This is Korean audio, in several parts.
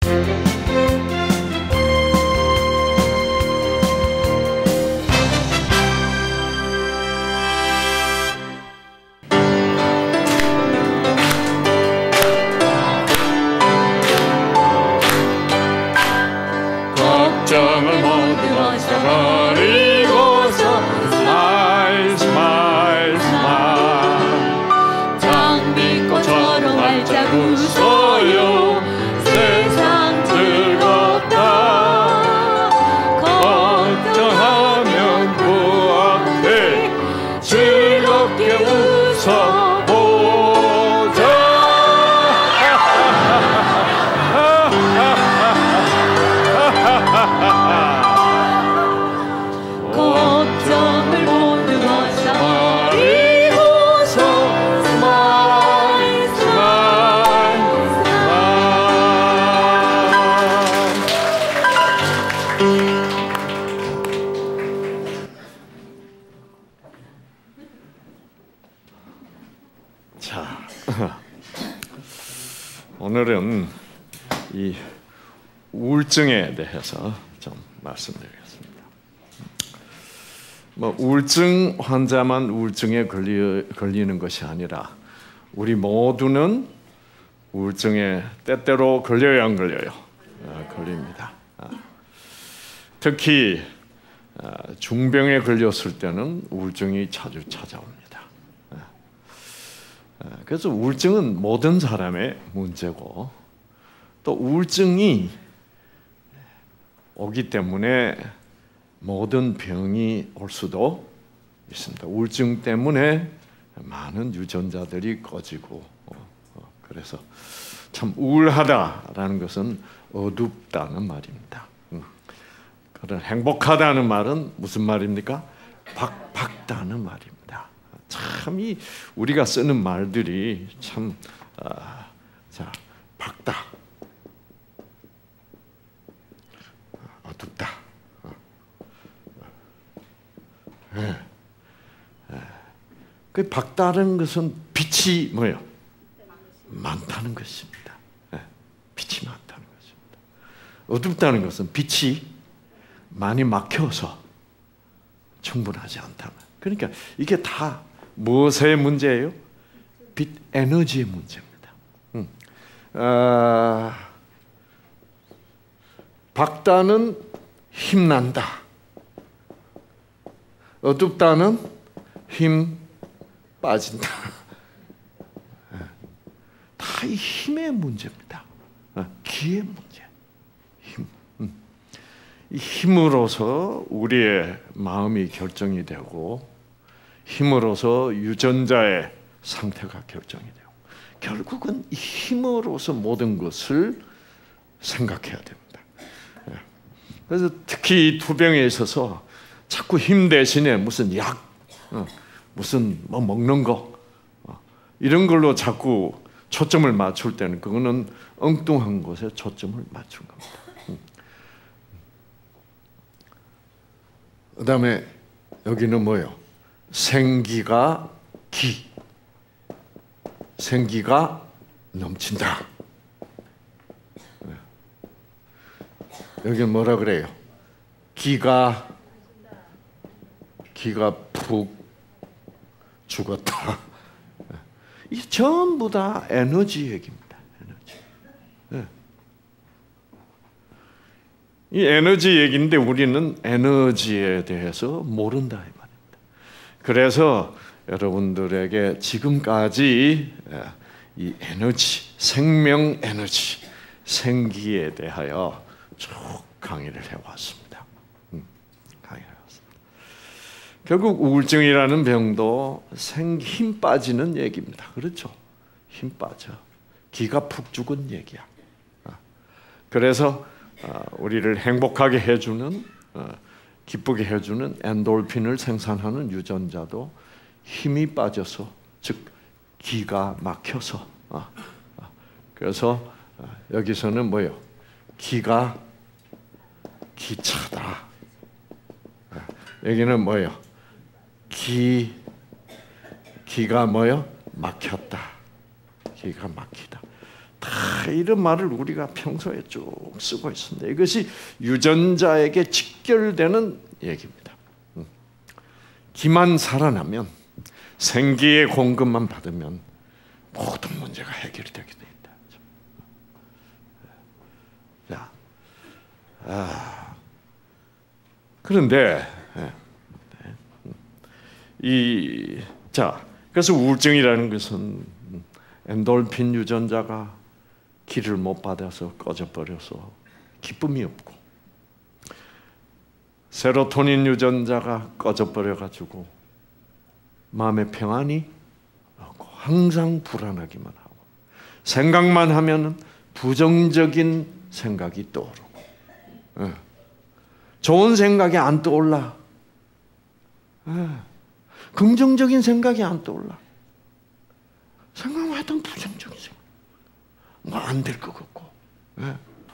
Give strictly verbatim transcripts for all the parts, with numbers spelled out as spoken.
걱정을 모두 벗어버리고서 스마일 스마일 스마일 장미꽃처럼 활짝 웃어요. 세상 즐겁다. 걱정하면 그 앞에 즐겁게 웃어보자. 걱정을 모두 벗어버리고서 스마일 스마일 스마일. 자, 오늘은 이 우울증에 대해서 좀 말씀드리겠습니다. 뭐 우울증 환자만 우울증에 걸리, 걸리는 것이 아니라 우리 모두는 우울증에 때때로 걸려요, 안 걸려요? 아, 걸립니다. 아. 특히 아, 중병에 걸렸을 때는 우울증이 자주 찾아옵니다. 아. 아, 그래서 우울증은 모든 사람의 문제고 또 우울증이 오기 때문에 모든 병이 올 수도 있습니다. 우울증 때문에 많은 유전자들이 꺼지고 그래서 참 우울하다라는 것은 어둡다는 말입니다. 그런 행복하다는 말은 무슨 말입니까? 박, 밝다는 말입니다. 참 이 우리가 쓰는 말들이 참 아, 자, 밝다, 어둡다. 예. 예. 그 밝다는 것은 빛이 뭐예요? 많다는 것입니다. 예. 빛이 많다는 것입니다. 어둡다는 것은 빛이 많이 막혀서 충분하지 않다는. 그러니까 이게 다 무엇의 문제예요? 빛 에너지의 문제입니다. 음. 아, 밝다는 힘난다. 어둡다는 힘 빠진다. 다 이 힘의 문제입니다. 기의 문제. 힘. 이 힘으로서 우리의 마음이 결정이 되고 힘으로서 유전자의 상태가 결정이 되고 결국은 이 힘으로서 모든 것을 생각해야 됩니다. 그래서 특히 이 투병에 있어서 자꾸 힘 대신에 무슨 약, 무슨 뭐 먹는 거 이런 걸로 자꾸 초점을 맞출 때는 그거는 엉뚱한 것에 초점을 맞춘 겁니다. 그 다음에 여기는 뭐예요? 생기가 기, 생기가 넘친다. 여기는 뭐라 그래요? 기가 기가 푹 죽었다. 이 전부 다 에너지 얘기입니다. 에너지. 네. 이 에너지 얘기인데 우리는 에너지에 대해서 모른다 이 말입니다. 그래서 여러분들에게 지금까지 이 에너지, 생명 에너지, 생기에 대하여 쭉 강의를 해왔습니다. 음, 강의를 해왔습니다. 결국 우울증이라는 병도 생, 힘 빠지는 얘기입니다. 그렇죠? 힘 빠져. 기가 푹 죽은 얘기야. 그래서 우리를 행복하게 해주는, 기쁘게 해주는 엔돌핀을 생산하는 유전자도 힘이 빠져서, 즉 기가 막혀서. 그래서 여기서는 뭐예요? 기가 기차다. 여기는 뭐예요? 기 기가 뭐요? 막혔다. 기가 막히다. 다 이런 말을 우리가 평소에 쭉 쓰고 있습니다. 이것이 유전자에게 직결되는 얘기입니다. 기만 살아나면, 생기의 공급만 받으면 모든 문제가 해결이 되게 됩니다. 자, 아, 그런데 이 자, 그래서 우울증이라는 것은 엔돌핀 유전자가 기를 못 받아서 꺼져버려서 기쁨이 없고, 세로토닌 유전자가 꺼져버려가지고 마음의 평안이 없고 항상 불안하기만 하고, 생각만 하면 부정적인 생각이 떠오르고, 예. 좋은 생각이 안 떠올라. 예. 긍정적인 생각이 안 떠올라. 생각만 해도 부정적인 생각. 뭐 안 될 것 같고, 예.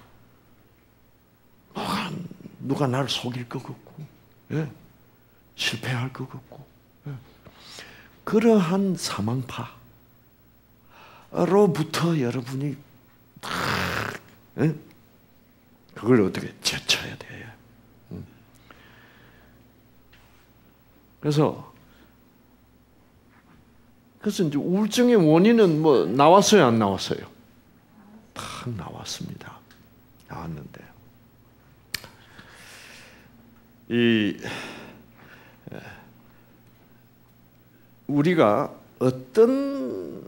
뭐가 누가 나를 속일 것 같고, 예. 실패할 것 같고, 예. 그러한 사망파로부터 여러분이 다, 예? 그걸 어떻게 제쳐야 돼요. 그래서 그래서 이제 우울증의 원인은 뭐 나왔어요, 안 나왔어요? 다 나왔습니다. 나왔는데 이 우리가 어떤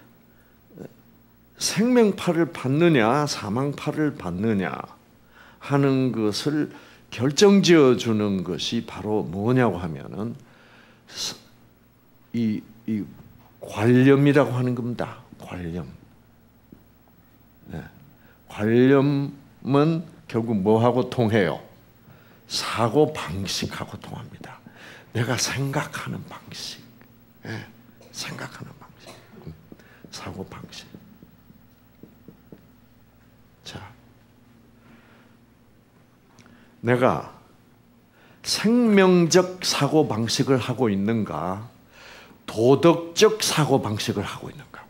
생명파를 받느냐, 사망파를 받느냐 하는 것을 결정지어 주는 것이 바로 뭐냐고 하면은 이, 이 관념이라고 하는 겁니다. 관념. 네. 관념은 결국 뭐하고 통해요? 사고 방식하고 통합니다. 내가 생각하는 방식. 네. 생각하는 방식. 사고 방식. 자, 내가 생명적 사고 방식을 하고 있는가, 도덕적 사고 방식을 하고 있는가?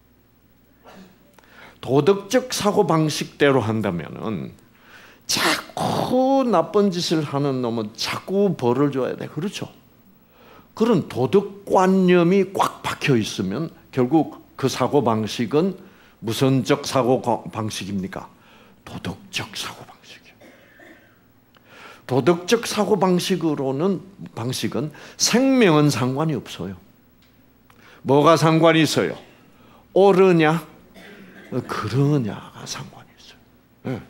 도덕적 사고 방식대로 한다면은 자꾸 나쁜 짓을 하는 놈은 자꾸 벌을 줘야 돼. 그렇죠? 그런 도덕관념이 꽉 박혀 있으면 결국 그 사고 방식은 무선적 사고 방식입니까? 도덕적 사고 방식이에요. 도덕적 사고 방식으로는 방식은 생명은 상관이 없어요. 뭐가 상관이 있어요? 옳으냐, 그러냐가 상관이 있어요. 네.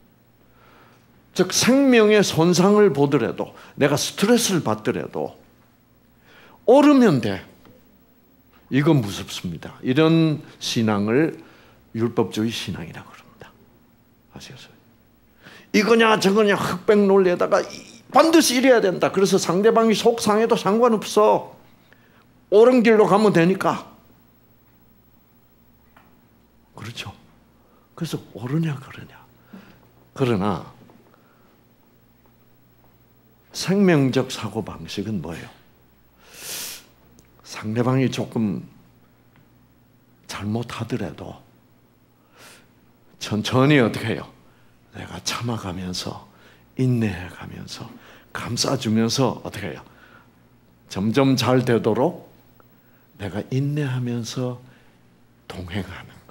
즉 생명의 손상을 보더라도, 내가 스트레스를 받더라도 옳으면 돼. 이건 무섭습니다. 이런 신앙을 율법주의 신앙이라고 그럽니다. 아시겠어요? 이거냐 저거냐 흑백 논리에다가 반드시 이래야 된다. 그래서 상대방이 속상해도 상관없어. 옳은 길로 가면 되니까. 그렇죠? 그래서 옳으냐 그러냐. 그러나 생명적 사고방식은 뭐예요? 상대방이 조금 잘못하더라도 천천히 어떻게 해요? 내가 참아가면서 인내해가면서 감싸주면서 어떻게 해요? 점점 잘 되도록 내가 인내하면서 동행하는 거.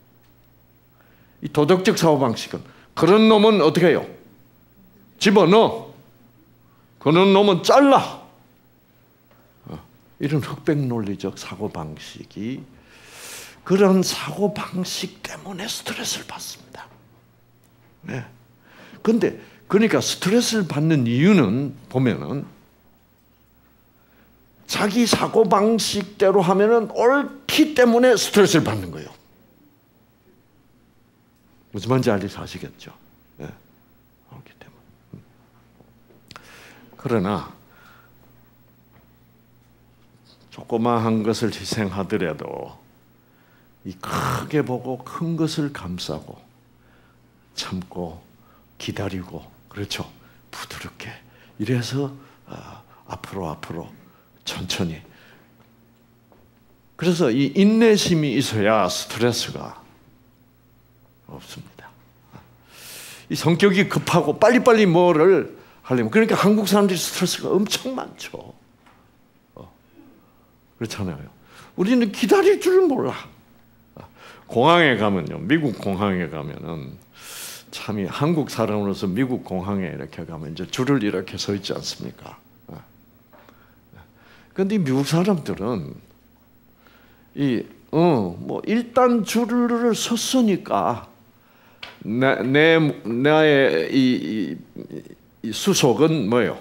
이 도덕적 사고방식은 그런 놈은 어떻게 해요? 집어넣어. 그런 놈은 잘라. 이런 흑백 논리적 사고방식이 그런 사고방식 때문에 스트레스를 받습니다. 네. 근데 그러니까 스트레스를 받는 이유는 보면은 자기 사고방식대로 하면은 옳기 때문에 스트레스를 받는 거예요. 무슨 말인지 알지 아시겠죠? 네. 옳기 때문에. 그러나 조그마한 것을 희생하더라도 이 크게 보고 큰 것을 감싸고 참고 기다리고 그렇죠. 부드럽게 이래서 어, 앞으로 앞으로 천천히. 그래서 이 인내심이 있어야 스트레스가 없습니다. 이 성격이 급하고 빨리빨리 뭐를 하려면, 그러니까 한국 사람들이 스트레스가 엄청 많죠. 어. 그렇잖아요. 우리는 기다릴 줄을 몰라. 공항에 가면요, 미국 공항에 가면은 참이 한국 사람으로서 미국 공항에 이렇게 가면 이제 줄을 이렇게 서 있지 않습니까? 그런데 미국 사람들은 이 어 뭐 일단 줄을 섰으니까 내, 내 나의 이, 이, 이 수속은 뭐예요?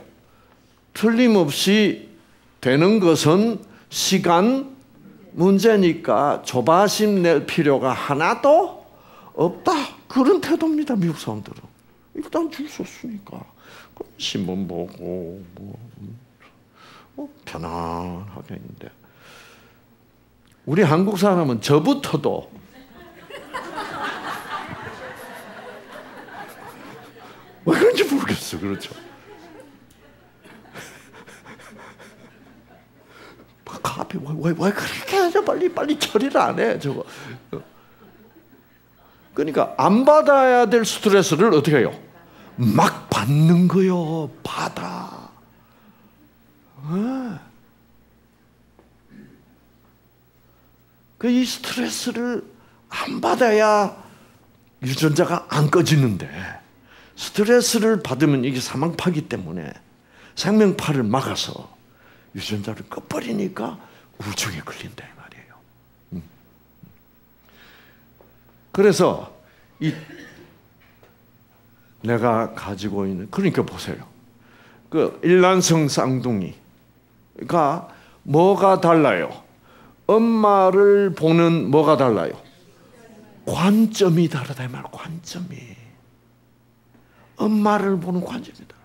틀림없이 되는 것은 시간 문제니까 조바심 낼 필요가 하나도 없다. 그런 태도입니다, 미국 사람들은. 일단 줄 섰으니까 신문 보고 뭐, 뭐 편안하게 있는데, 우리 한국 사람은 저부터도 왜 그런지 모르겠어. 그렇죠? 카피 왜, 왜, 왜 그렇게 하죠? 빨리 빨리 처리를 안 해, 저거. 그러니까 안 받아야 될 스트레스를 어떻게 해요? 막 받는 거요. 받아. 네. 그 이 스트레스를 안 받아야 유전자가 안 꺼지는데, 스트레스를 받으면 이게 사망파기 때문에 생명파를 막아서 유전자를 꺼버리니까 우울증에 걸린다 이 말이에요. 음. 그래서 이 내가 가지고 있는, 그러니까 보세요. 그 일란성 쌍둥이가 뭐가 달라요? 엄마를 보는 뭐가 달라요? 관점이 다르다 이 말. 관점이. 엄마를 보는 관점이 달라.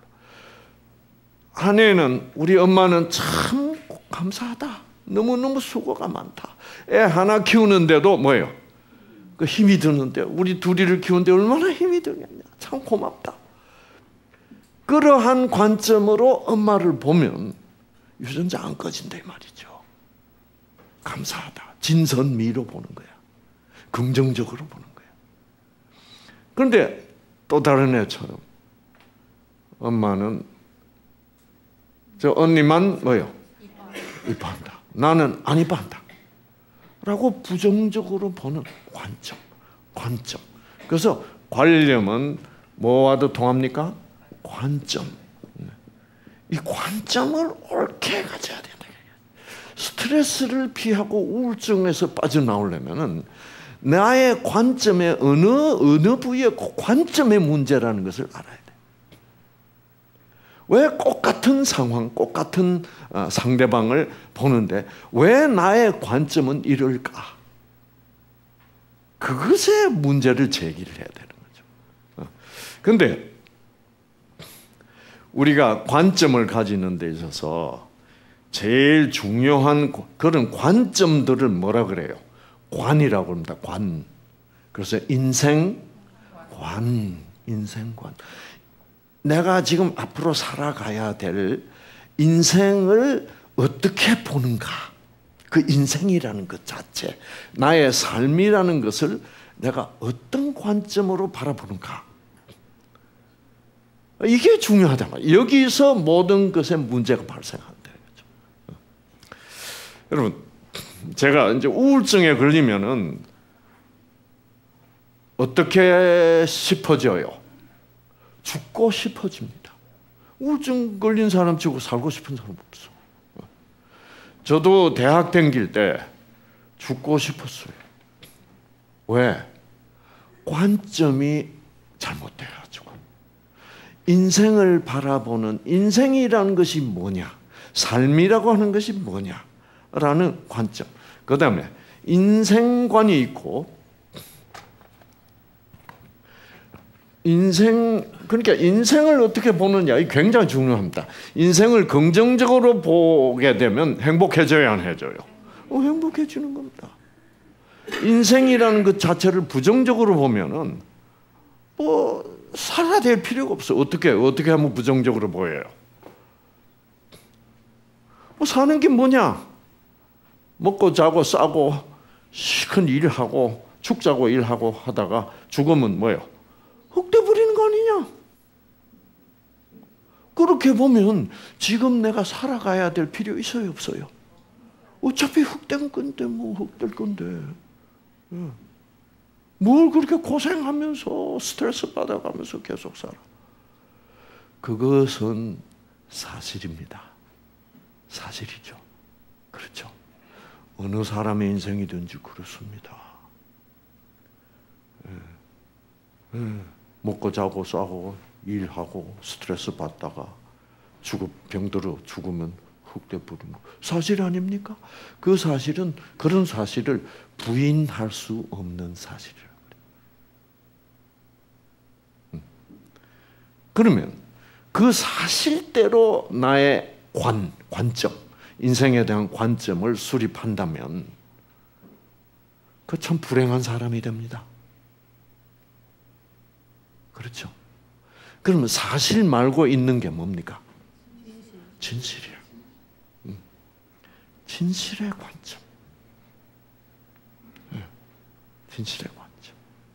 아내는, 우리 엄마는 참 감사하다. 너무너무 수고가 많다. 애 하나 키우는데도 뭐예요? 그 힘이 드는데, 우리 둘이를 키우는데 얼마나 힘이 들겠냐. 참 고맙다. 그러한 관점으로 엄마를 보면 유전자 안 꺼진다 이 말이죠. 감사하다. 진선미로 보는 거야. 긍정적으로 보는 거야. 그런데 또 다른 애처럼 엄마는 저 언니만 뭐요? 이뻐한다. 나는 안 이뻐한다. 라고 부정적으로 보는 관점. 관점. 그래서 관념은 뭐와도 통합니까? 관점. 이 관점을 옳게 가져야 된다. 스트레스를 피하고 우울증에서 빠져나오려면은 나의 관점의 어느 어느 부위의 관점의 문제라는 것을 알아야 돼. 왜 똑같은 상황, 똑같은 상대방을 보는데 왜 나의 관점은 이럴까? 그것의 문제를 제기를 해야 되는 거죠. 그런데 우리가 관점을 가지는 데 있어서 제일 중요한 그런 관점들을 뭐라 그래요? 관이라고 합니다. 관. 그래서 인생관, 인생관. 내가 지금 앞으로 살아가야 될 인생을 어떻게 보는가? 그 인생이라는 것 자체, 나의 삶이라는 것을 내가 어떤 관점으로 바라보는가? 이게 중요하단 말이에요. 여기서 모든 것에 문제가 발생한다. 여러분, 제가 이제 우울증에 걸리면은 어떻게 싶어져요? 죽고 싶어집니다. 우울증 걸린 사람 치고 살고 싶은 사람 없어. 저도 대학 다닐 때 죽고 싶었어요. 왜? 관점이 잘못돼가지고. 인생을 바라보는, 인생이라는 것이 뭐냐? 삶이라고 하는 것이 뭐냐? 라는 관점. 그 다음에 인생관이 있고, 인생, 그러니까 인생을 어떻게 보느냐, 이 굉장히 중요합니다. 인생을 긍정적으로 보게 되면 행복해져야 안 해져요? 어, 행복해지는 겁니다. 인생이라는 것 자체를 부정적으로 보면은 뭐 살아야 될 필요가 없어. 어떻게 어떻게 하면 부정적으로 보여요? 뭐 사는 게 뭐냐? 먹고 자고 싸고 시큰 일하고 죽자고 일하고 하다가 죽으면 뭐예요? 흙대 부리는 거 아니냐? 그렇게 보면 지금 내가 살아가야 될 필요 있어요, 없어요? 어차피 흙된 건데 뭐 흙될 건데 뭘 그렇게 고생하면서 스트레스 받아가면서 계속 살아? 그것은 사실입니다. 사실이죠. 그렇죠. 어느 사람의 인생이든지 그렇습니다. 예. 예. 먹고 자고 싸고 일하고 스트레스 받다가 죽어 병들어 죽으면 흙대 부리는 거 사실 아닙니까? 그 사실은 그런 사실을 부인할 수 없는 사실이라고 그래요. 그러면 그 사실대로 나의 관, 관점, 인생에 대한 관점을 수립한다면 그 참 불행한 사람이 됩니다. 그렇죠? 그러면 사실 말고 있는 게 뭡니까? 진실이에요. 진실의 관점. 진실의 관점.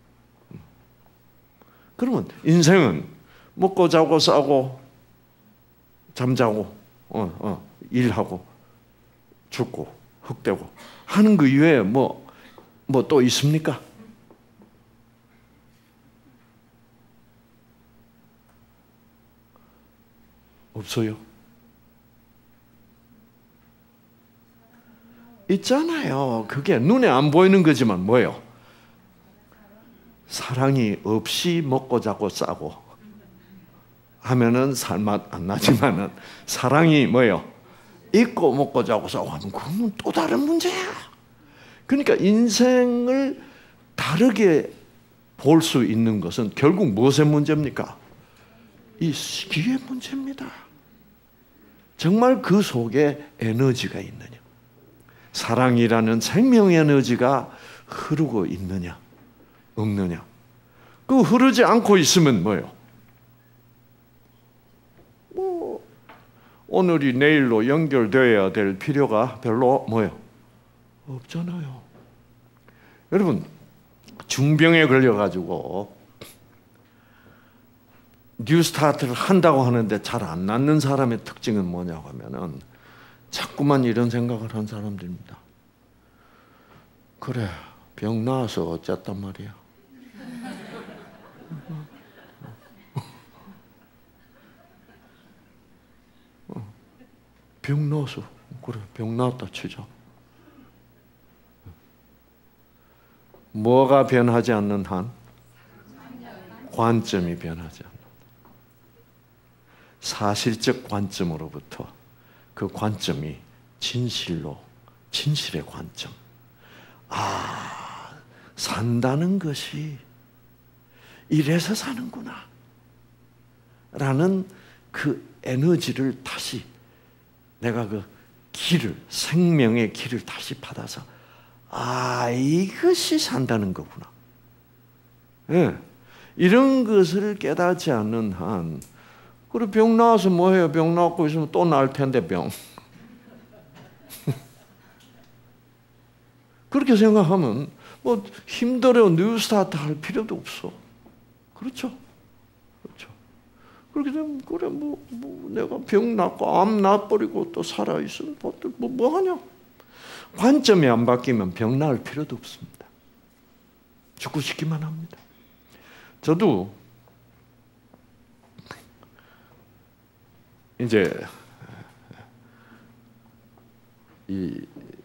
그러면 인생은 먹고 자고 싸고 잠자고 어, 어, 일하고 죽고 흙되고 하는 그 이외에 뭐 뭐 또 있습니까? 없어요. 있잖아요. 그게 눈에 안 보이는 거지만 뭐예요? 사랑이 없이 먹고 자고 싸고 하면은 살맛 안 나지만은 사랑이 뭐예요? 있고 먹고 자고 싸고 하면 그건 또 다른 문제야. 그러니까 인생을 다르게 볼 수 있는 것은 결국 무엇의 문제입니까? 이 시기의 문제입니다. 정말 그 속에 에너지가 있느냐? 사랑이라는 생명 에너지가 흐르고 있느냐? 없느냐? 그 흐르지 않고 있으면 뭐예요? 뭐 오늘이 내일로 연결되어야 될 필요가 별로 뭐예요? 없잖아요. 여러분 중병에 걸려가지고 뉴스타트를 한다고 하는데 잘 안 낫는 사람의 특징은 뭐냐고 하면은 자꾸만 이런 생각을 한 사람들입니다. 그래, 병 나아서 어쨌단 말이야. 병 나아서 그래, 병 나았다 치자. 뭐가 변하지 않는 한? 관점이 변하지 않는. 사실적 관점으로부터 그 관점이 진실로, 진실의 관점. 아, 산다는 것이 이래서 사는구나. 라는 그 에너지를 다시 내가 그 길을, 생명의 길을 다시 받아서 아, 이것이 산다는 거구나. 예. 이런 것을 깨닫지 않는 한, 그래, 병 나와서 뭐 해요? 병 나고 있으면 또 나을 텐데, 병. 그렇게 생각하면, 뭐, 힘들어, 뉴스타트 할 필요도 없어. 그렇죠? 그렇죠. 그렇게 되면, 그래, 뭐, 뭐 내가 병 낫고, 암 나버리고 또 살아있으면, 뭐, 뭐, 뭐 하냐? 관점이 안 바뀌면 병 나을 필요도 없습니다. 죽고 싶기만 합니다. 저도 이제 이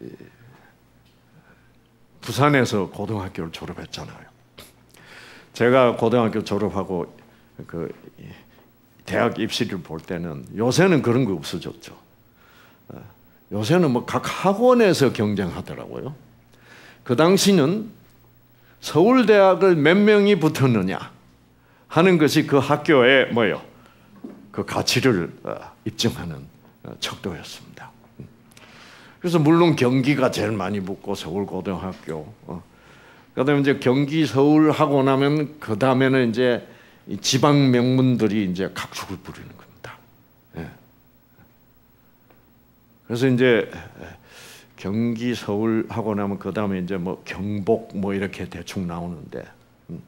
부산에서 고등학교를 졸업했잖아요. 제가 고등학교 졸업하고 그 대학 입시를 볼 때는 요새는 그런 거 없어졌죠. 요새는 뭐 각 학원에서 경쟁하더라고요. 그 당시는 서울대학을 몇 명이 붙었느냐 하는 것이 그 학교의 뭐예요? 그 가치를 입증하는 척도였습니다. 그래서 물론 경기가 제일 많이 붙고 서울고등학교, 그다음에 이제 경기 서울 하고 나면 그 다음에는 이제 지방 명문들이 이제 각축을 부리는 겁니다. 그래서 이제 경기 서울 하고 나면 그 다음에 이제 뭐 경복 뭐 이렇게 대충 나오는데 음.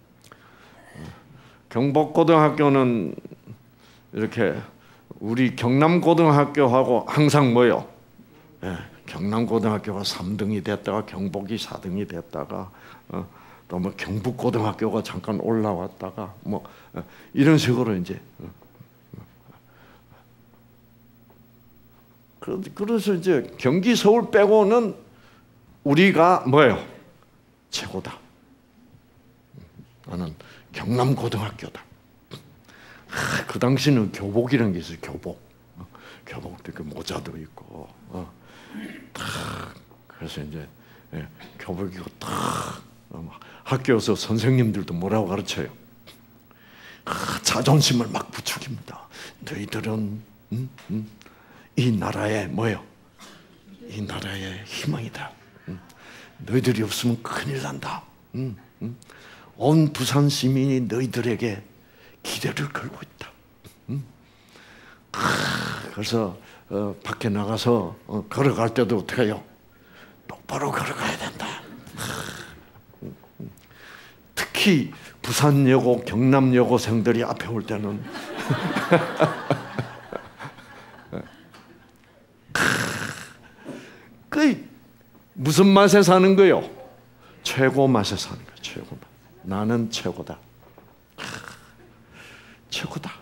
경복고등학교는 이렇게 우리 경남고등학교하고 항상 뭐요? 예, 경남고등학교가 삼 등이 됐다가 경복이 사 등이 됐다가 어, 또 뭐 경북고등학교가 잠깐 올라왔다가 뭐 어, 이런 식으로 이제 어. 그래서 이제 경기 서울 빼고는 우리가 뭐예요? 최고다. 나는 경남고등학교다. 아, 그 당시는 교복이라는 게 있어요. 교복. 교복도 그 모자도 있고. 어. 탁. 그래서 이제 예, 교복이고 탁. 어, 학교에서 선생님들도 뭐라고 가르쳐요? 아, 자존심을 막 부추깁니다. 너희들은 음? 음? 이 나라의 뭐예요? 이 나라의 희망이다. 음? 너희들이 없으면 큰일 난다. 음? 음? 온 부산 시민이 너희들에게 기대를 걸고 있다. 음? 아, 그래서 어, 밖에 나가서 어, 걸어갈 때도 어떻게 해요? 똑바로 걸어가야 된다. 아, 음, 음. 특히 부산여고, 경남여고생들이 앞에 올 때는 그 무슨 맛에 사는 거요? 최고 맛에 사는 거예요. 최고 맛. 나는 최고다. 최고다.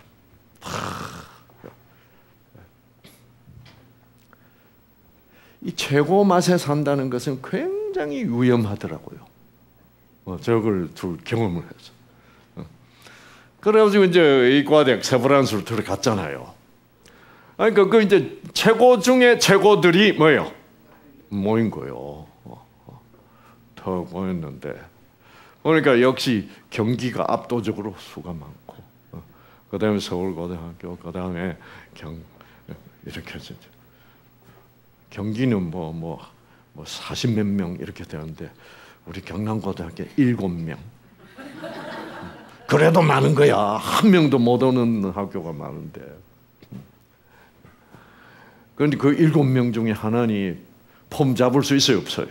이 최고 맛에 산다는 것은 굉장히 위험하더라고요. 어, 저걸 둘 경험을 해서. 어. 그래가지고 이제 의과대학 세브란스로 들어갔잖아요. 그러니까 그 이제 최고 중에 최고들이 뭐예요? 모인 거예요. 어, 어. 더 모였는데. 그러니까 역시 경기가 압도적으로 수가 많고, 어. 그 다음에 서울고등학교, 그 다음에 경 이렇게 해서 경기는 뭐 뭐 뭐 사십 몇 명 이렇게 되는데 우리 경남고등학교 일곱 명. 그래도 많은 거야. 한 명도 못 오는 학교가 많은데. 그런데 그 일곱 명 중에 하나니 폼 잡을 수 있어요, 없어요?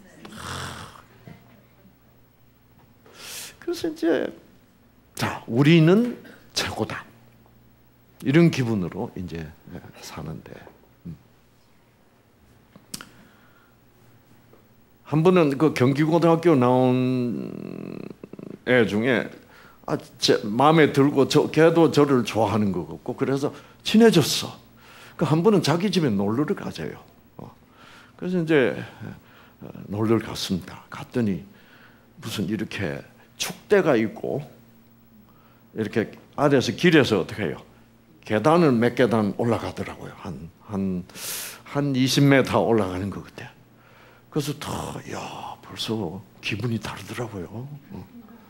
그래서 이제 자, 우리는 최고다. 이런 기분으로 이제 사는데. 한 번은 그 경기고등학교 나온 애 중에 아, 제 마음에 들고 저 걔도 저를 좋아하는 것 같고 그래서 친해졌어. 그 한 번은 자기 집에 놀러를 가자요. 어. 그래서 이제 놀러를 갔습니다. 갔더니 무슨 이렇게 축대가 있고 이렇게 아래에서 길에서 어떻게 해요? 계단을 몇 계단 올라가더라고요. 한 한 한 이십 미터 올라가는 것 같아. 그래서 다, 야, 벌써 기분이 다르더라고요. 어.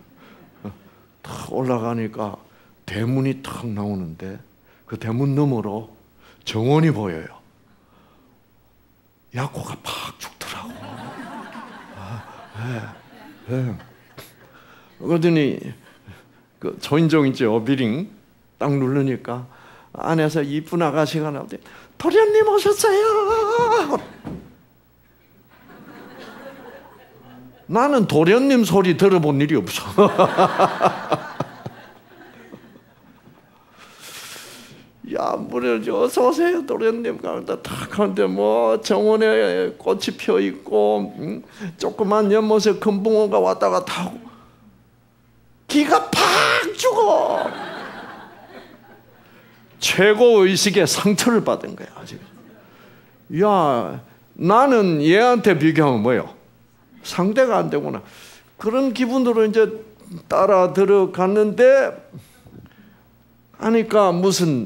탁 올라가니까 대문이 탁 나오는데 그 대문 너머로 정원이 보여요. 야코가 팍 죽더라고. 아, 네, 네. 그러더니 그 초인종 있지, 어비링 딱 누르니까 안에서 이쁜 아가씨가 나오더니 도련님 오셨어요. 나는 도련님 소리 들어본 일이 없어. 야, 물에 어서 오세요, 도련님. 가는데 탁 하는데 뭐 정원에 꽃이 펴 있고 음, 조그만 연못에 큰 붕어가 왔다 갔다 하고 기가 팍 죽어. 최고 의식의 상처를 받은 거야. 야, 나는 얘한테 비교하면 뭐요? 상대가 안 되구나. 그런 기분으로 이제 따라 들어갔는데 하니까 무슨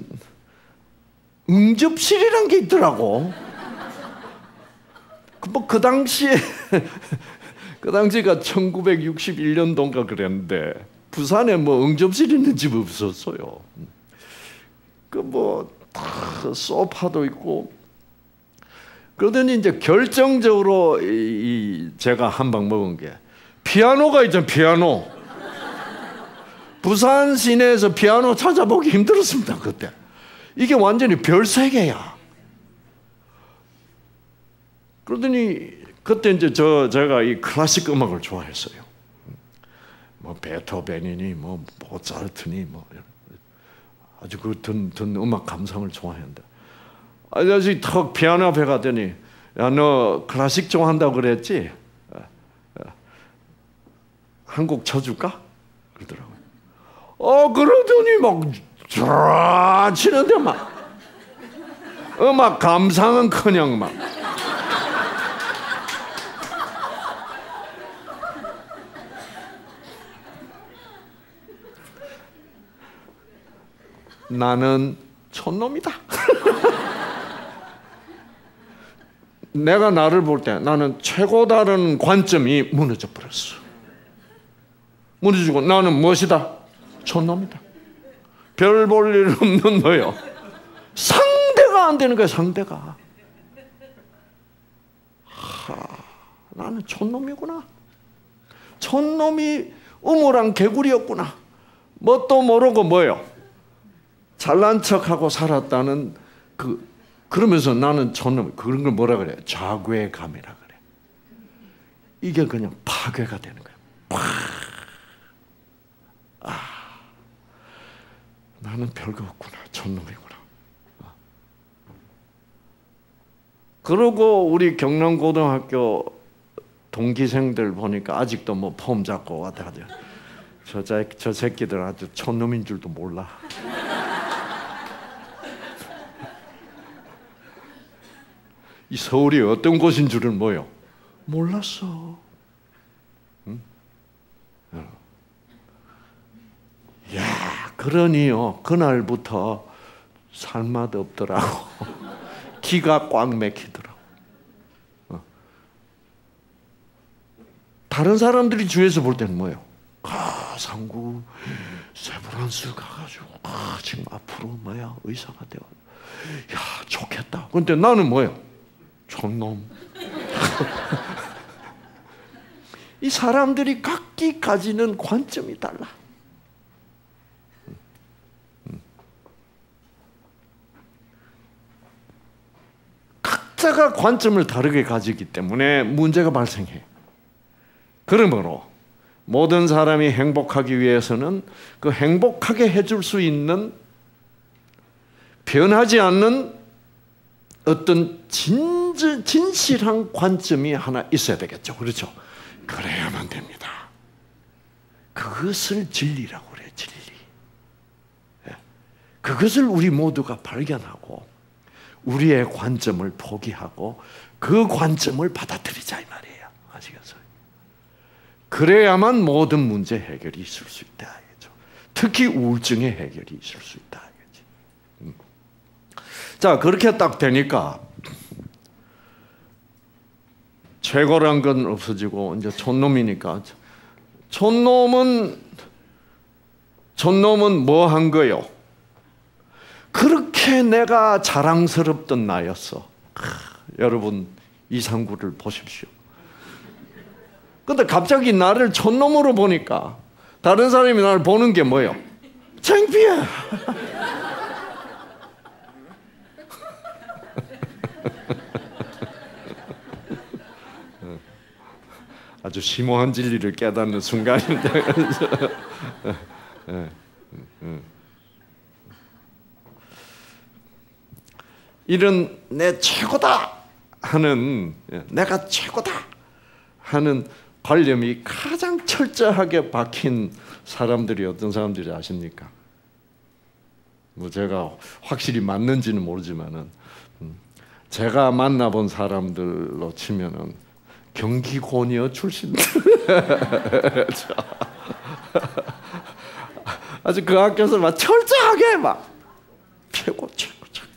응접실이란 게 있더라고. 뭐 그 당시에 그 당시가 천구백육십일 년도인가 그랬는데 부산에 뭐 응접실 있는 집 없었어요. 그 뭐 소파도 있고. 그러더니 이제 결정적으로 이 제가 한 방 먹은 게 피아노가 있잖아요. 피아노. 부산 시내에서 피아노 찾아보기 힘들었습니다. 그때. 이게 완전히 별 세계야. 그러더니 그때 이제 저 제가 이 클래식 음악을 좋아했어요. 뭐 베토벤이니 뭐 모차르트니 뭐 아주 그 든 든 음악 감상을 좋아했는데 아저씨 턱 피아노 앞에 가더니 야 너 클래식 좋아한다고 그랬지? 한 곡 쳐줄까? 그러더라고요. 어 그러더니 막 쫙 치는데 막 음악 감상은커녕 막 나는 촌놈이다. 내가 나를 볼 때 나는 최고다라는 관점이 무너져 버렸어. 무너지고 나는 무엇이다? 촌놈이다. 별 볼 일 없는 너요. 상대가 안 되는 거야. 상대가. 하, 나는 촌놈이구나. 촌놈이 우물안 개구리였구나. 뭣도 모르고 뭐요? 잘난 척하고 살았다는 그 그러면서 나는 촌놈 그런 걸 뭐라 그래? 좌괴감이라 그래. 이게 그냥 파괴가 되는 거야. 팍. 아, 나는 별거 없구나. 촌놈이구나. 그러고 우리 경남고등학교 동기생들 보니까 아직도 뭐 폼 잡고 왔다 가죠. 저, 저 새끼들 아주 촌놈인 줄도 몰라. 이 서울이 어떤 곳인 줄을 뭐요? 몰랐어. 응? 야, 그러니요. 그날부터 살맛 없더라고. 기가 꽉 막히더라고. 어. 다른 사람들이 주위에서 볼 때는 뭐예요? 아, 상구 세브란스 가가지고 아, 지금 앞으로 뭐야 의사가 되어. 야, 좋겠다. 근데 나는 뭐예요? 촌놈. 이 사람들이 각기 가지는 관점이 달라. 각자가 관점을 다르게 가지기 때문에 문제가 발생해. 그러므로 모든 사람이 행복하기 위해서는 그 행복하게 해줄 수 있는 변하지 않는 어떤 진진, 진실한 관점이 하나 있어야 되겠죠. 그렇죠? 그래야만 됩니다. 그것을 진리라고 그래요. 진리. 그것을 우리 모두가 발견하고 우리의 관점을 포기하고 그 관점을 받아들이자 이 말이에요. 아시겠어요? 그래야만 모든 문제 해결이 있을 수 있다. 알겠죠? 특히 우울증의 해결이 있을 수 있다. 알겠지? 음. 자, 그렇게 딱 되니까 최고란 건 없어지고 이제 촌놈이니까 촌놈은 촌놈은 뭐 한 거요? 그렇게 내가 자랑스럽던 나였어. 하, 여러분 이상구를 보십시오. 근데 갑자기 나를 촌놈으로 보니까 다른 사람이 나를 보는 게 뭐예요? 창피해. 아주 심오한 진리를 깨닫는 순간인데. 이런 내 최고다 하는, 내가 최고다 하는 관념이 가장 철저하게 박힌 사람들이 어떤 사람들이 아십니까? 뭐 제가 확실히 맞는지는 모르지만은 제가 만나본 사람들로 치면은 경기고녀 출신들. 아주 그 학교에서 막 철저하게 막 최고 최고 최고.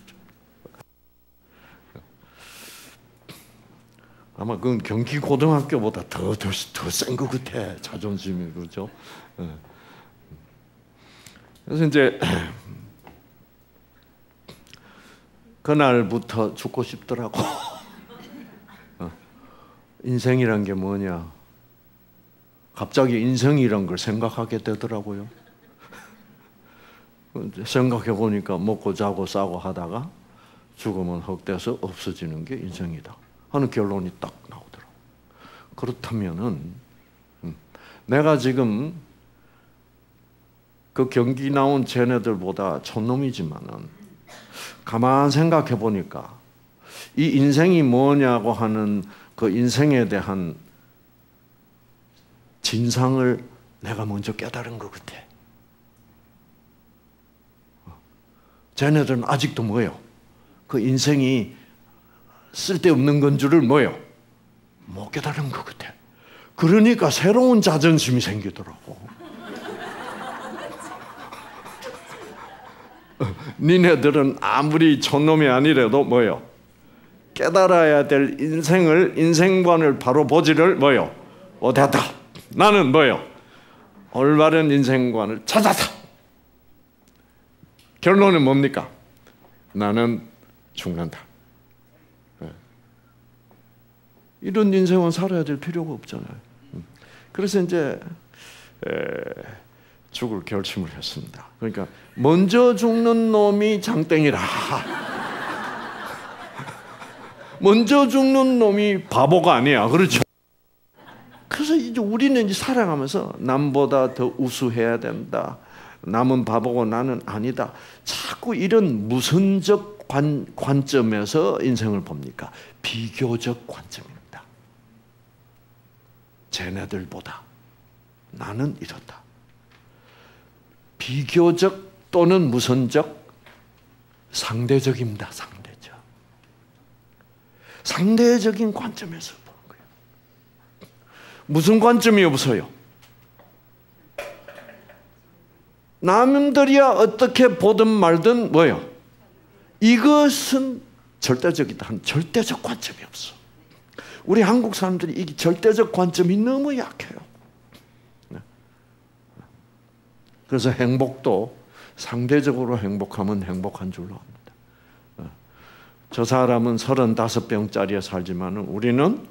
아마 그건 경기고등학교보다 더 더 더 센 것 같아. 자존심이. 그렇죠? 그래서 이제 그날부터 죽고 싶더라고. 인생이란 게 뭐냐? 갑자기 인생이란 걸 생각하게 되더라고요. 생각해 보니까 먹고 자고 싸고 하다가 죽으면 헛돼서 없어지는 게 인생이다. 하는 결론이 딱 나오더라고. 그렇다면은 내가 지금 그 경기 나온 쟤네들보다 촌놈이지만은 가만 생각해 보니까 이 인생이 뭐냐고 하는 그 인생에 대한 진상을 내가 먼저 깨달은 것 같아. 쟤네들은 아직도 뭐예요? 그 인생이 쓸데없는 건 줄을 뭐예요? 못 깨달은 것 같아. 그러니까 새로운 자존심이 생기더라고. 니네들은 아무리 촌놈이 아니래도 뭐예요? 깨달아야 될 인생을, 인생관을 바로 보지를 뭐예요? 못했다. 나는 뭐예요? 올바른 인생관을 찾았다. 결론은 뭡니까? 나는 죽는다. 이런 인생은 살아야 될 필요가 없잖아요. 그래서 이제 죽을 결심을 했습니다. 그러니까 먼저 죽는 놈이 장땡이라. 먼저 죽는 놈이 바보가 아니야. 그렇죠? 그래서 이제 우리는 이제 살아가면서 남보다 더 우수해야 된다. 남은 바보고 나는 아니다. 자꾸 이런 무선적 관, 관점에서 인생을 봅니까? 비교적 관점입니다. 쟤네들보다 나는 이렇다. 비교적 또는 무선적, 상대적입니다. 상대적. 상대적인 관점에서 보는 거예요. 무슨 관점이 없어요? 남들이야 어떻게 보든 말든 뭐예요? 이것은 절대적이다. 한 절대적 관점이 없어. 우리 한국 사람들이 이 절대적 관점이 너무 약해요. 그래서 행복도 상대적으로 행복하면 행복한 줄로 압니다. 저 사람은 서른다섯 평짜리에 살지만 우리는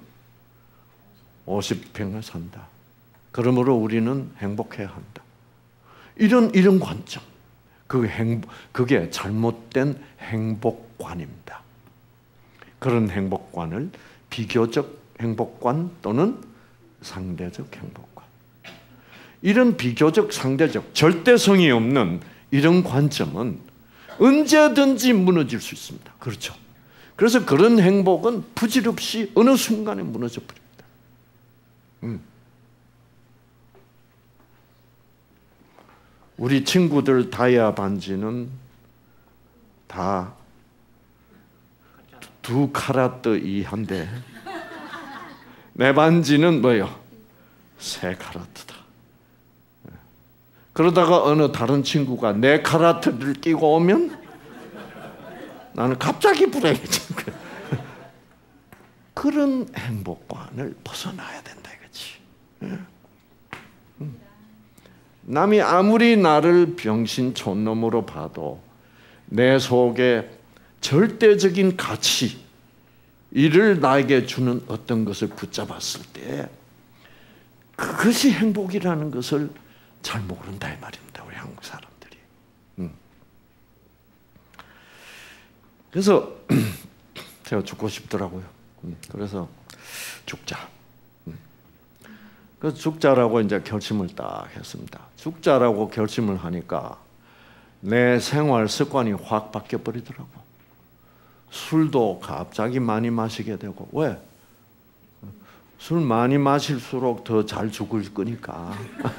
오십 평에 산다. 그러므로 우리는 행복해야 한다. 이런 이런 관점, 그 행복, 그게 잘못된 행복관입니다. 그런 행복관을 비교적 행복관 또는 상대적 행복관. 이런 비교적, 상대적, 절대성이 없는 이런 관점은 언제든지 무너질 수 있습니다. 그렇죠? 그래서 그런 행복은 부질없이 어느 순간에 무너져 버립니다. 음. 우리 친구들 다이아 반지는 다 두 카라트 이하인데 내 반지는 뭐예요? 세 카라트다. 그러다가 어느 다른 친구가 네 카라트를 끼고 오면 나는 갑자기 불행해진 거야. 그런 행복관을 벗어나야 된다 이거지. 남이 아무리 나를 병신 촌놈으로 봐도 내 속에 절대적인 가치, 이를 나에게 주는 어떤 것을 붙잡았을 때 그것이 행복이라는 것을 잘 모른다 이 말입니다. 우리 한국 사람들이. 음. 그래서 제가 죽고 싶더라고요. 음. 그래서 죽자. 음. 그래서 죽자라고 이제 결심을 딱 했습니다. 죽자라고 결심을 하니까 내 생활 습관이 확 바뀌어 버리더라고. 술도 갑자기 많이 마시게 되고. 왜? 술 많이 마실수록 더 잘 죽을 거니까.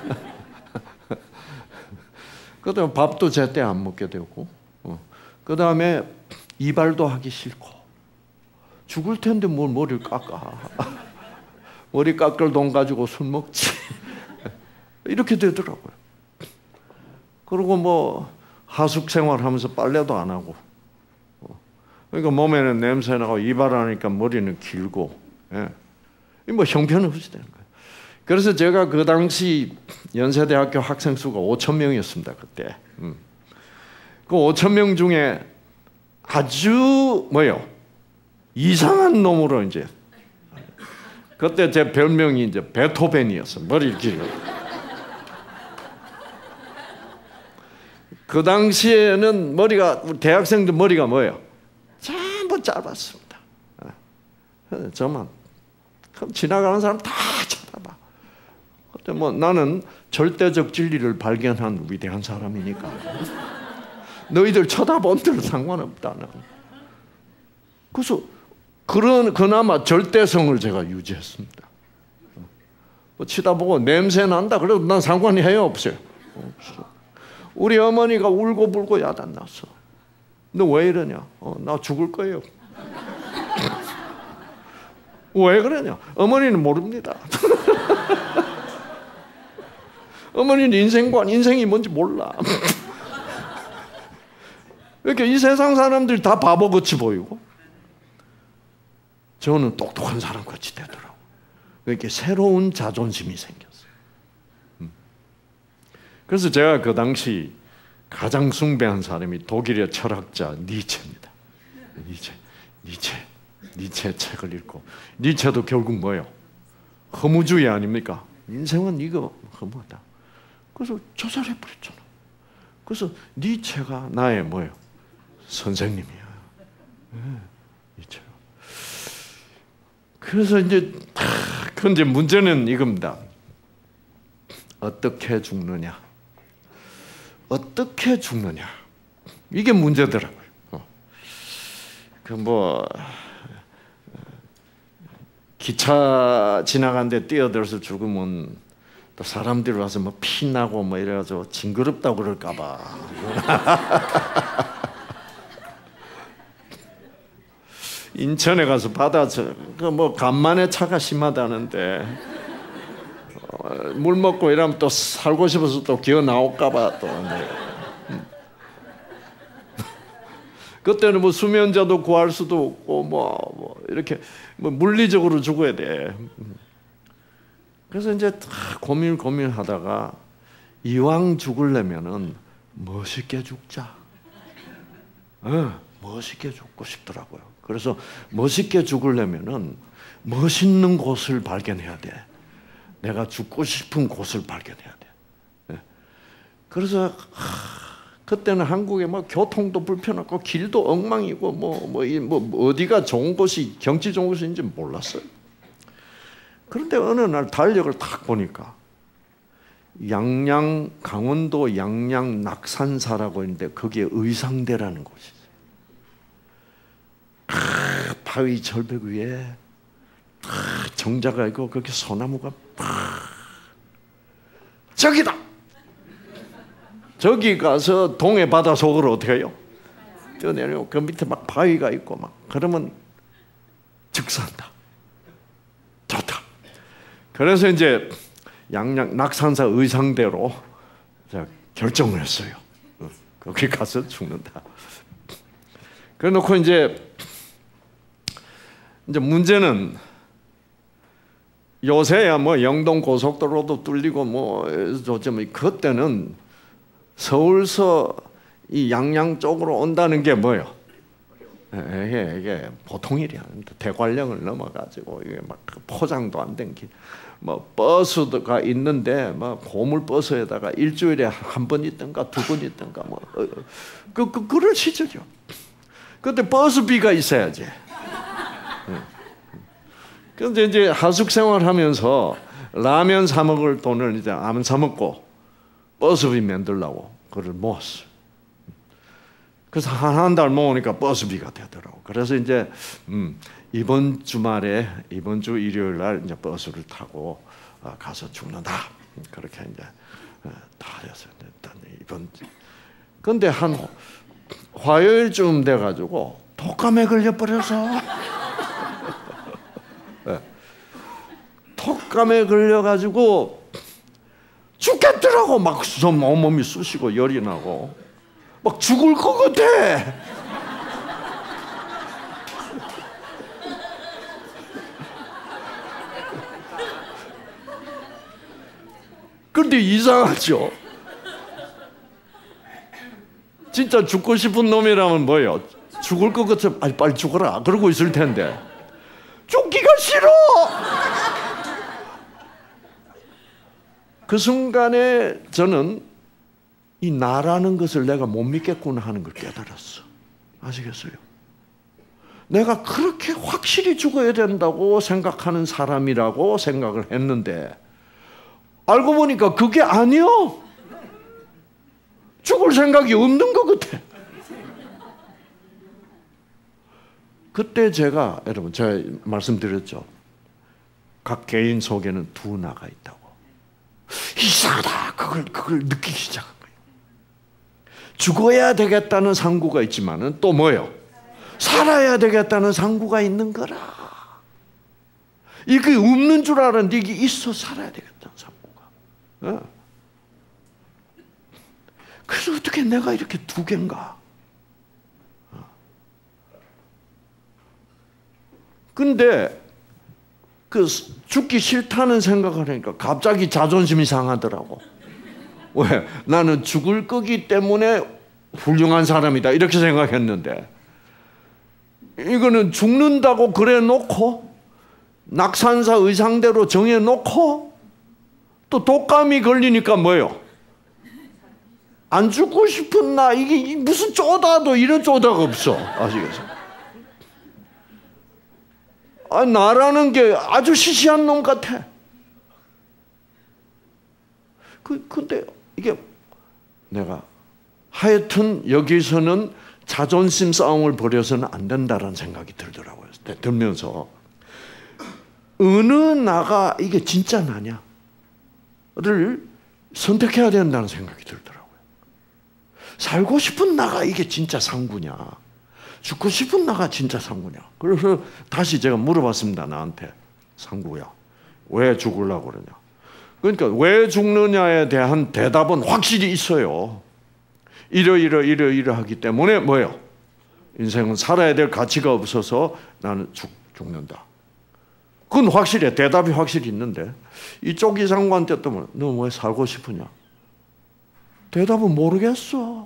그 다음에 밥도 제때 안 먹게 되고, 그 다음에 이발도 하기 싫고, 죽을 텐데 뭘 머리를 깎아. 머리 깎을 돈 가지고 술 먹지. 이렇게 되더라고요. 그리고 뭐 하숙 생활하면서 빨래도 안 하고, 그러니까 몸에는 냄새 나고 이발하니까 머리는 길고, 예. 뭐 형편없이 되는 거예요. 그래서 제가 그 당시 연세대학교 학생 수가 오천 명이었습니다 그때. 음. 그 오천 명 중에 아주 뭐요 이상한 놈으로 이제 그때 제 별명이 이제 베토벤이었어. 머리 길고. 그 당시에는 머리가 대학생들 머리가 뭐예요? 전부 짧았습니다. 저만. 그럼 지나가는 사람 다 쳐다봐. 근데 뭐 나는 절대적 진리를 발견한 위대한 사람이니까 너희들 쳐다본들 상관없다는. 그래서 그런 그나마 절대성을 제가 유지했습니다. 뭐 치다보고 냄새 난다 그래도 난 상관이 해요 없어요. 없어. 우리 어머니가 울고불고 야단났어. 너 왜 이러냐? 어, 나 죽을 거예요. 왜 그러냐? 어머니는 모릅니다. 어머니는 인생관, 인생이 뭔지 몰라. 이렇게 이 세상 사람들이 다 바보같이 보이고 저는 똑똑한 사람같이 되더라고요. 이렇게 새로운 자존심이 생겼어요. 그래서 제가 그 당시 가장 숭배한 사람이 독일의 철학자 니체입니다. 니체, 니체, 니체 책을 읽고 니체도 결국 뭐예요? 허무주의 아닙니까? 인생은 이거 허무하다. 그래서 자살해버렸잖아. 그래서 니체가 나의 뭐예요? 선생님이야. 네, 니체가. 그래서 이제 근데 문제는 이겁니다. 어떻게 죽느냐? 어떻게 죽느냐? 이게 문제더라고요. 그 뭐 기차 지나가는데 뛰어들어서 죽으면 또 사람들이 와서 뭐 피나고 뭐 이래가지고 징그럽다고 그럴까봐. 인천에 가서 바다 그 뭐 간만에 차가 심하다는데. 물 먹고 이러면 또 살고 싶어서 또 기어 나올까봐 또. 그때는 뭐 수면제도 구할 수도 없고 뭐, 뭐 이렇게 뭐 물리적으로 죽어야 돼. 그래서 이제 다 고민 고민하다가 이왕 죽으려면은 멋있게 죽자. 어, 멋있게 죽고 싶더라고요. 그래서 멋있게 죽으려면은 멋있는 곳을 발견해야 돼. 내가 죽고 싶은 곳을 발견해야 돼. 그래서 하, 그때는 한국에 막 교통도 불편하고 길도 엉망이고 뭐, 뭐, 뭐 어디가 좋은 곳이 경치 좋은 곳인지 몰랐어요. 그런데 어느 날 달력을 딱 보니까 양양 강원도 양양 낙산사라고 있는데 거기에 의상대라는 곳이 있어요. 아, 바위 절벽 위에 아, 정자가 있고 그렇게 소나무가 아, 저기다. 저기 가서 동해 바다 속으로 어떻게 해요? 뛰어내려. 그 밑에 막 바위가 있고 막 그러면 즉사한다. 좋다. 그래서 이제 양양 낙산사 의상대로 결정을 했어요. 거기 가서 죽는다. 그래 놓고 이제 이제 문제는 요새야 뭐 영동 고속도로도 뚫리고 뭐 좀 그때는 서울서 이 양양 쪽으로 온다는 게 뭐예요? 이게, 이게 보통 일이 아닙니다. 대관령을 넘어가지고 이게 막 포장도 안 된 길, 뭐 버스가 있는데 뭐 고물 버스에다가 일주일에 한 번 있던가 두 번 있던가 뭐 그 그 그럴 시절이요. 그때 버스비가 있어야지. 그런데 이제 하숙 생활하면서 라면 사 먹을 돈을 이제 안 사 먹고 버스비 만들려고 그걸 모았어요. 그래서 한 한 달 모으니까 버스비가 되더라고. 그래서 이제 음, 이번 주말에 이번 주 일요일 날 이제 버스를 타고 가서 죽는다. 그렇게 이제 다 했어요. 이번 근데 한 화요일쯤 돼 가지고 독감에 걸려 버려서 독감에 걸려 가지고 죽겠더라고. 막 온몸이 쑤시고 열이 나고 막 죽을 것 같아. 그런데 이상하죠. 진짜 죽고 싶은 놈이라면 뭐예요? 죽을 것 같아. 아니 빨리 죽어라 그러고 있을 텐데 죽기가 싫어. 그 순간에 저는 이 나라는 것을 내가 못 믿겠구나 하는 걸 깨달았어. 아시겠어요? 내가 그렇게 확실히 죽어야 된다고 생각하는 사람이라고 생각을 했는데 알고 보니까 그게 아니요. 죽을 생각이 없는 것 같아. 그때 제가 여러분 제가 말씀드렸죠. 각 개인 속에는 두 나가 있다고. 이상하다. 그걸 그걸 느끼기 시작한 거예요. 죽어야 되겠다는 상구가 있지만은 또 뭐예요? 살아야 되겠다는 상구가 있는 거라. 이게 없는 줄 알았는데 이게 있어 살아야 되겠다는 상구가. 어. 그래서 어떻게 내가 이렇게 두 개인가? 근데 그 죽기 싫다는 생각을 하니까 갑자기 자존심이 상하더라고. 왜? 나는 죽을 거기 때문에 훌륭한 사람이다 이렇게 생각했는데 이거는 죽는다고 그래 놓고 낙산사 의상대로 정해 놓고 또 독감이 걸리니까 뭐예요? 안 죽고 싶은 나 이게 무슨 쪼다도 이런 쪼다가 없어. 아시겠어요? 아, 나라는 게 아주 시시한 놈 같아. 그, 근데 이게 내가 하여튼 여기서는 자존심 싸움을 벌여서는 안 된다는 생각이 들더라고요. 들면서 어느 나가 이게 진짜 나냐를 선택해야 된다는 생각이 들더라고요. 살고 싶은 나가 이게 진짜 상구냐, 죽고 싶은 나가 진짜 상구냐. 그래서 다시 제가 물어봤습니다. 나한테. 상구야, 왜 죽으려고 그러냐. 그러니까 왜 죽느냐에 대한 대답은 확실히 있어요. 이러이러 이러이러하기 때문에 뭐예요? 인생은 살아야 될 가치가 없어서 나는 죽, 죽는다. 그건 확실해. 대답이 확실히 있는데 이쪽 이상구한테 또 너 왜 살고 싶으냐? 대답은 모르겠어.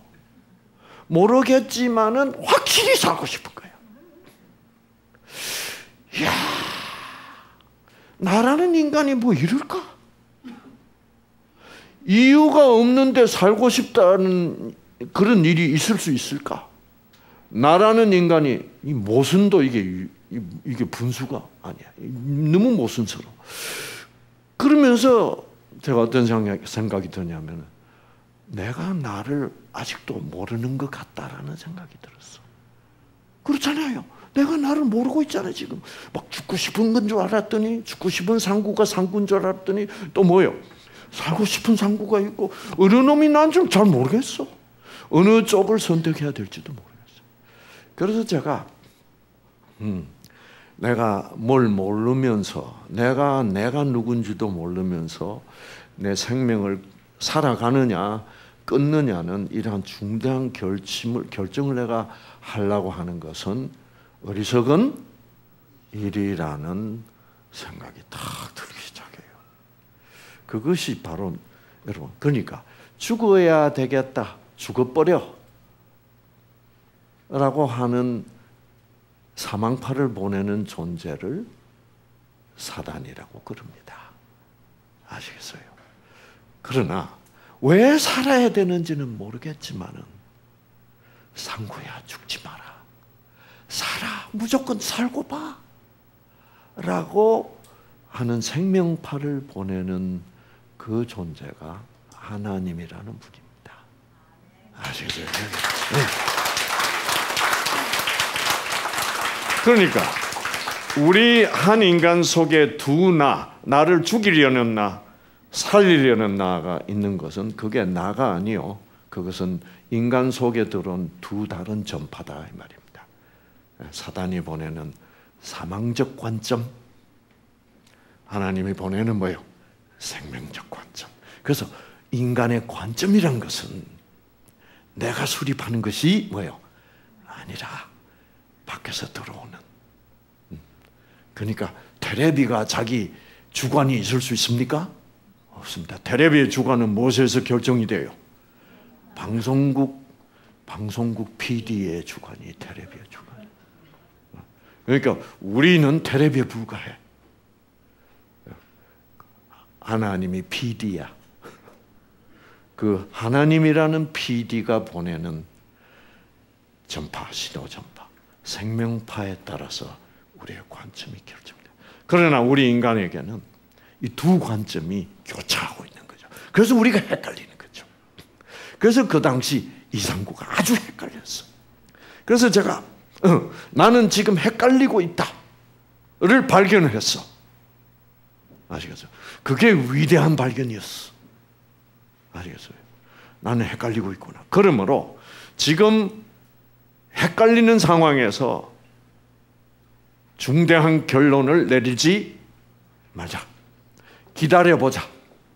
모르겠지만은 확실히 살고 싶은 거예요. 이야, 나라는 인간이 뭐 이럴까? 이유가 없는데 살고 싶다는 그런 일이 있을 수 있을까? 나라는 인간이 이 모순도 이게 이게 분수가 아니야. 너무 모순스러워. 그러면서 제가 어떤 생각이 드냐면 내가 나를 아직도 모르는 것 같다라는 생각이 들었어. 그렇잖아요. 내가 나를 모르고 있잖아요. 지금 막 죽고 싶은 건 줄 알았더니 죽고 싶은 상구가 상구인 줄 알았더니 또 뭐예요? 살고 싶은 상구가 있고 어느 놈이 난 좀 잘 모르겠어. 어느 쪽을 선택해야 될지도 모르겠어. 그래서 제가 음, 내가 뭘 모르면서 내가 내가 누군지도 모르면서 내 생명을 살아가느냐 끊느냐는 이러한 중대한 결심을 결정을 내가 하려고 하는 것은 어리석은 일이라는 생각이 딱 들기 시작해요. 그것이 바로 여러분 그러니까 죽어야 되겠다 죽어버려 라고 하는 사망파를 보내는 존재를 사단이라고 그럽니다. 아시겠어요? 그러나 왜 살아야 되는지는 모르겠지만은 상구야 죽지 마라. 살아. 무조건 살고 봐. 라고 하는 생명파를 보내는 그 존재가 하나님이라는 분입니다. 아시겠어요? 네. 그러니까 우리 한 인간 속에 두 나, 나를 죽이려는 나, 살리려는 나가 있는 것은 그게 나가 아니요. 그것은 인간 속에 들어온 두 다른 전파다 이 말입니다. 사단이 보내는 사망적 관점, 하나님이 보내는 뭐예요? 생명적 관점. 그래서 인간의 관점이란 것은 내가 수립하는 것이 뭐예요? 아니라 밖에서 들어오는. 그러니까 테레비가 자기 주관이 있을 수 있습니까? 없습니다. 테레비의 주관은 무엇에서 결정이 돼요? 방송국, 방송국 피디의 주관이 테레비의 주관. 그러니까 우리는 테레비에 불과해. 하나님이 피디야. 그 하나님이라는 피디가 보내는 전파, 신호 전파. 생명파에 따라서 우리의 관점이 결정돼요. 그러나 우리 인간에게는 이 두 관점이 교차하고 있는 거죠. 그래서 우리가 헷갈리는 거죠. 그래서 그 당시 이상구가 아주 헷갈렸어. 그래서 제가 어, 나는 지금 헷갈리고 있다를 발견을 했어. 아시겠어요? 그게 위대한 발견이었어. 아시겠어요? 나는 헷갈리고 있구나. 그러므로 지금 헷갈리는 상황에서 중대한 결론을 내리지 말자. 기다려보자.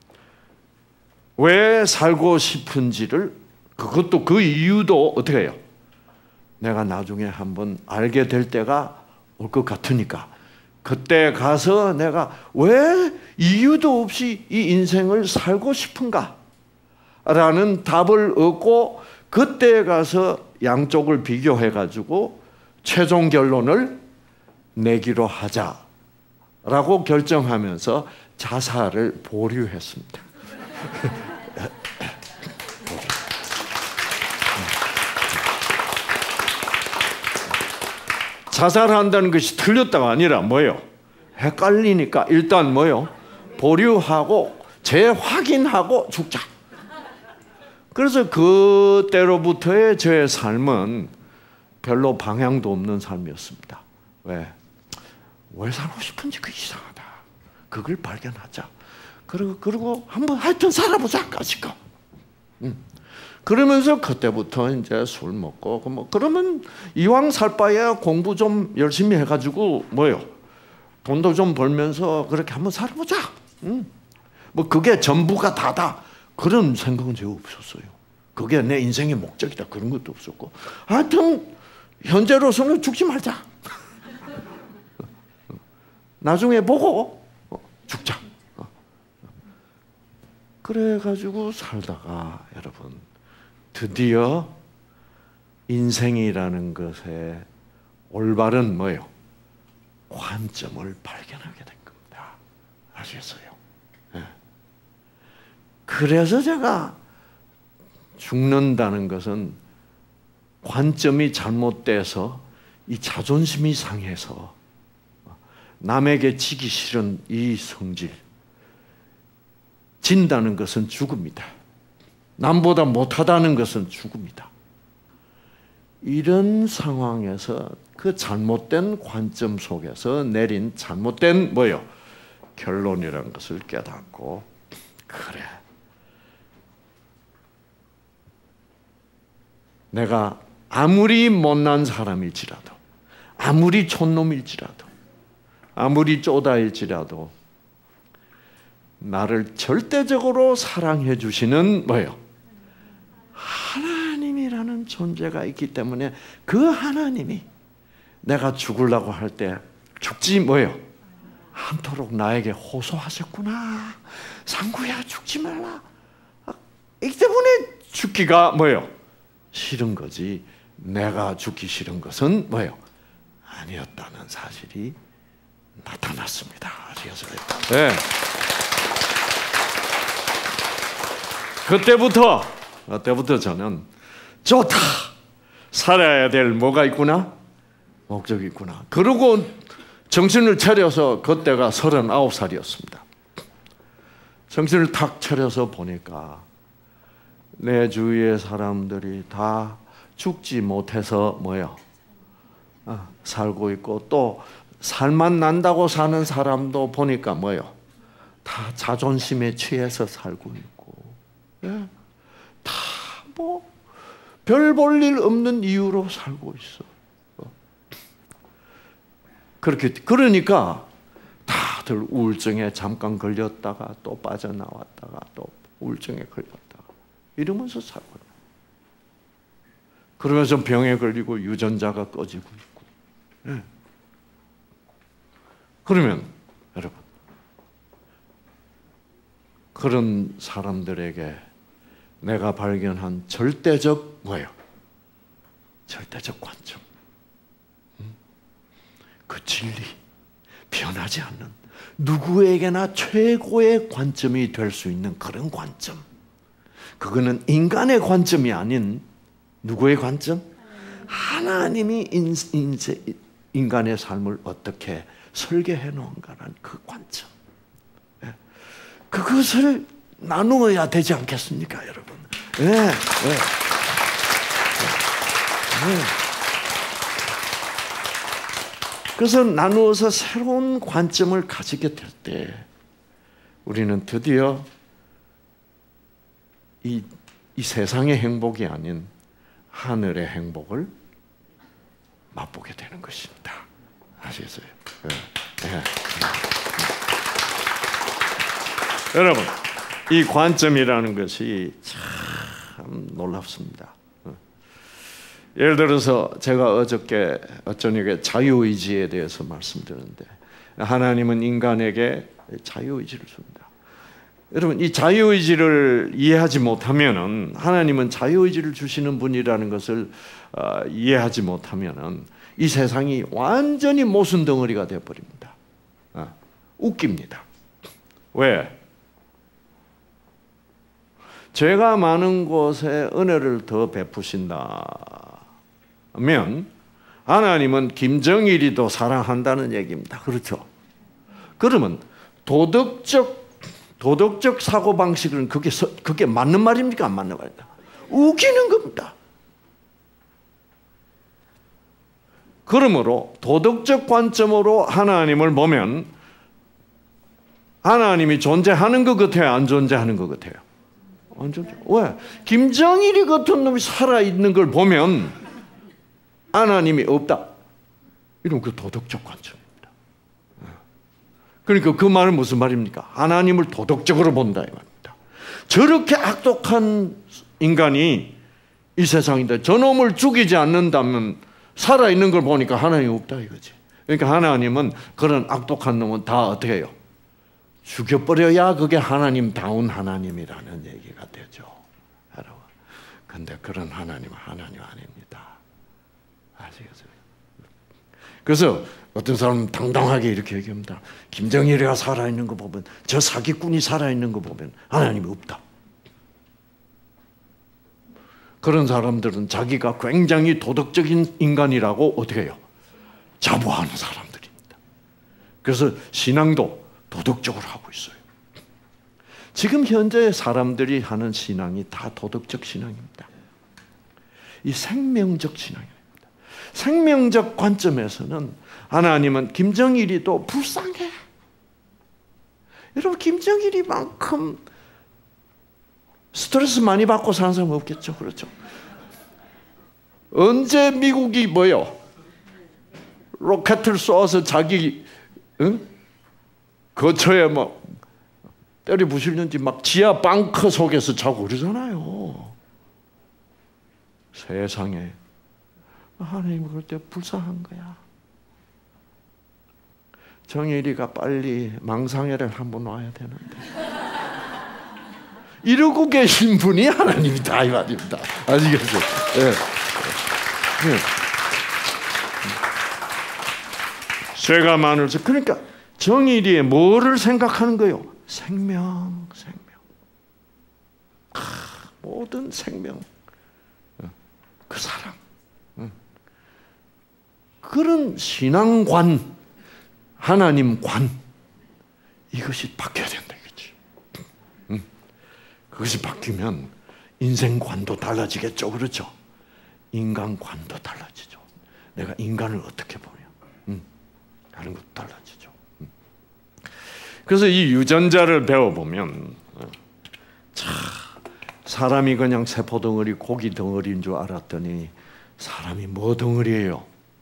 왜 살고 싶은지를, 그것도 그 이유도 어떻게 해요? 내가 나중에 한번 알게 될 때가 올 것 같으니까 그때 가서 내가 왜 이유도 없이 이 인생을 살고 싶은가? 라는 답을 얻고 그때 가서 양쪽을 비교해가지고 최종 결론을 내기로 하자라고 결정하면서 자살을 보류했습니다. 자살한다는 것이 틀렸다가 아니라 뭐예요? 헷갈리니까 일단 뭐예요? 보류하고 재확인하고 죽자. 그래서 그때로부터의 제 삶은 별로 방향도 없는 삶이었습니다. 왜? 왜 살고 싶은지 그 이상하다. 그걸 발견하자. 그리고, 그리고 한번 하여튼 살아보자. 까짓거. 음. 그러면서 그때부터 이제 술 먹고, 뭐, 그러면 이왕 살 바에 공부 좀 열심히 해가지고, 뭐요? 돈도 좀 벌면서 그렇게 한번 살아보자. 음. 뭐, 그게 전부가 다다. 그런 생각은 제가 없었어요. 그게 내 인생의 목적이다. 그런 것도 없었고. 하여튼, 현재로서는 죽지 말자. 나중에 보고 죽자. 그래가지고 살다가 여러분 드디어 인생이라는 것의 올바른 뭐예요? 관점을 발견하게 된 겁니다. 아시겠어요? 네. 그래서 제가 죽는다는 것은 관점이 잘못돼서 이 자존심이 상해서 남에게 지기 싫은 이 성질, 진다는 것은 죽음이다. 남보다 못하다는 것은 죽음이다. 이런 상황에서 그 잘못된 관점 속에서 내린 잘못된 뭐요? 결론이라는 것을 깨닫고, 그래, 내가 아무리 못난 사람일지라도, 아무리 촌놈일지라도, 아무리 쪼다일지라도 나를 절대적으로 사랑해 주시는 뭐예요? 하나님이라는 존재가 있기 때문에 그 하나님이 내가 죽으려고 할 때 죽지 뭐예요? 않도록 나에게 호소하셨구나. 상구야, 죽지 말라. 이 때문에 죽기가 뭐예요? 싫은 거지. 내가 죽기 싫은 것은 뭐예요? 아니었다는 사실이 나타났습니다. 아시겠어요? 네. 그때부터 그때부터 저는 좋다. 살아야 될 뭐가 있구나? 목적이 있구나. 그러고 정신을 차려서 그때가 서른아홉 살이었습니다. 정신을 탁 차려서 보니까 내 주위의 사람들이 다 죽지 못해서 뭐요? 어, 살고 있고 또 살만 난다고 사는 사람도 보니까 뭐요? 다 자존심에 취해서 살고 있고, 예? 다 뭐 별 볼 일 없는 이유로 살고 있어. 어. 그렇게 그러니까 다들 우울증에 잠깐 걸렸다가 또 빠져나왔다가 또 우울증에 걸렸다가 이러면서 살고 있고, 그러면서 병에 걸리고 유전자가 꺼지고 있고. 예. 그러면 여러분, 그런 사람들에게 내가 발견한 절대적 뭐예요? 절대적 관점. 그 진리, 변하지 않는 누구에게나 최고의 관점이 될 수 있는 그런 관점. 그거는 인간의 관점이 아닌 누구의 관점? 하나님이 인, 인세, 인간의 삶을 어떻게 설계해 놓은가라는 그 관점. 그것을 나누어야 되지 않겠습니까, 여러분? 예, 예. 예. 그래서 나누어서 새로운 관점을 가지게 될 때 우리는 드디어 이, 이 세상의 행복이 아닌 하늘의 행복을 맛보게 되는 것입니다. 아시겠어요? 예. 예. 여러분, 이 관점이라는 것이 참 놀랍습니다. 예를 들어서 제가 어저께 저녁에 자유의지에 대해서 말씀드렸는데 하나님은 인간에게 자유의지를 줍니다. 여러분, 이 자유의지를 이해하지 못하면은 하나님은 자유의지를 주시는 분이라는 것을 어, 이해하지 못하면은 이 세상이 완전히 모순 덩어리가 되어 버립니다. 어, 웃깁니다. 왜? 죄가 많은 곳에 은혜를 더 베푸신다면 하나님은 김정일이도 사랑한다는 얘기입니다. 그렇죠? 그러면 도덕적 도덕적 사고 방식은 그게 그게 맞는 말입니까? 안 맞는 말입니까? 우기는 겁니다. 그러므로 도덕적 관점으로 하나님을 보면 하나님이 존재하는 것 같아요? 안 존재하는 것 같아요? 안 존재. 왜? 김정일이 같은 놈이 살아있는 걸 보면 하나님이 없다. 이런 그 도덕적 관점입니다. 그러니까 그 말은 무슨 말입니까? 하나님을 도덕적으로 본다 이 말입니다. 저렇게 악독한 인간이 이 세상인데 저놈을 죽이지 않는다면 살아있는 걸 보니까 하나님이 없다 이거지. 그러니까 하나님은 그런 악독한 놈은 다 어떻게 해요? 죽여버려야 그게 하나님다운 하나님이라는 얘기가 되죠. 여러분. 근데 그런 하나님은 하나님 아닙니다. 아시겠어요? 그래서 어떤 사람은 당당하게 이렇게 얘기합니다. 김정일이가 살아있는 거 보면, 저 사기꾼이 살아있는 거 보면 하나님이 없다. 그런 사람들은 자기가 굉장히 도덕적인 인간이라고 어떻게 해요? 자부하는 사람들입니다. 그래서 신앙도 도덕적으로 하고 있어요. 지금 현재 사람들이 하는 신앙이 다 도덕적 신앙입니다. 이 생명적 신앙입니다. 생명적 관점에서는 하나님은 김정일이도 불쌍해. 여러분, 김정일이만큼 스트레스 많이 받고 사는 사람 없겠죠, 그렇죠? 언제 미국이 뭐요? 로켓을 쏘아서 자기 응? 거처에 막 때려 부시는지 막 지하 벙커 속에서 자고 그러잖아요. 세상에 하나님 그럴 때 불쌍한 거야. 정일이가 빨리 망상회를 한번 와야 되는데 이러고 계신 분이 하나님이다 이 말입니다. 아시겠어요? 네. 네. 죄가 많을수 그러니까 정일이의 뭐를 생각하는 거예요? 생명, 생명. 아, 모든 생명. 그 사랑. 그런 신앙관, 하나님관, 이것이 바뀌어야 된다 이거지. 그것이 바뀌면 인생관도 달라지겠죠, 그렇죠? 인간관도 달라지죠. 내가 인간을 어떻게 보냐, 음, 하는 것도 달라지죠. 음. 그래서 이 유전자를 배워보면, 참 사람이 그냥 세포 덩어리, 고기 덩어리인 줄 알았더니 사람이 뭐 덩어리예요?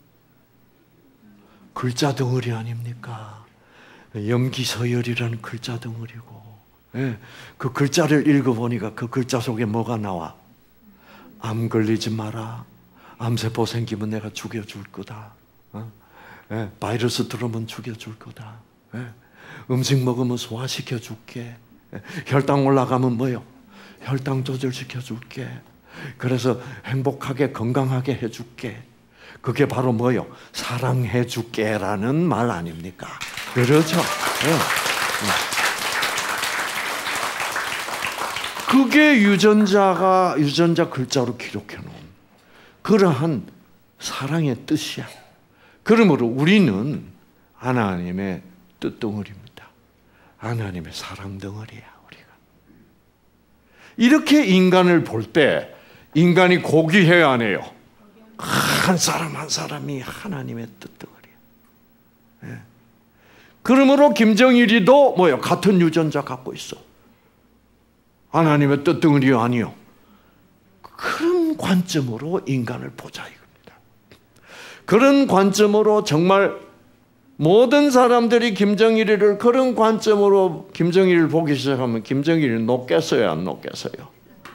글자 덩어리 아닙니까? 염기서열이라는 글자 덩어리고, 예, 그 글자를 읽어보니까 그 글자 속에 뭐가 나와? 암 걸리지 마라. 암세포 생기면 내가 죽여줄 거다. 어? 예, 바이러스 들어오면 죽여줄 거다. 예, 음식 먹으면 소화시켜 줄게. 예, 혈당 올라가면 뭐요? 혈당 조절시켜 줄게. 그래서 행복하게 건강하게 해줄게. 그게 바로 뭐요? 사랑해 줄게라는 말 아닙니까? 그렇죠? 네. 그게 유전자가 유전자 글자로 기록해 놓은 그러한 사랑의 뜻이야. 그러므로 우리는 하나님의 뜻덩어리입니다. 하나님의 사랑 덩어리야, 우리가. 이렇게 인간을 볼 때 인간이 고귀해야 안 해요? 한 사람 한 사람이 하나님의 뜻덩어리야. 예. 그러므로 김정일이도 뭐요? 같은 유전자 갖고 있어. 하나님의 뜻덩어리 아니요. 그런 관점으로 인간을 보자 이겁니다. 그런 관점으로 정말 모든 사람들이 김정일이를 그런 관점으로 김정일을 보기 시작하면 김정일이 녹겠어요, 안 녹겠어요?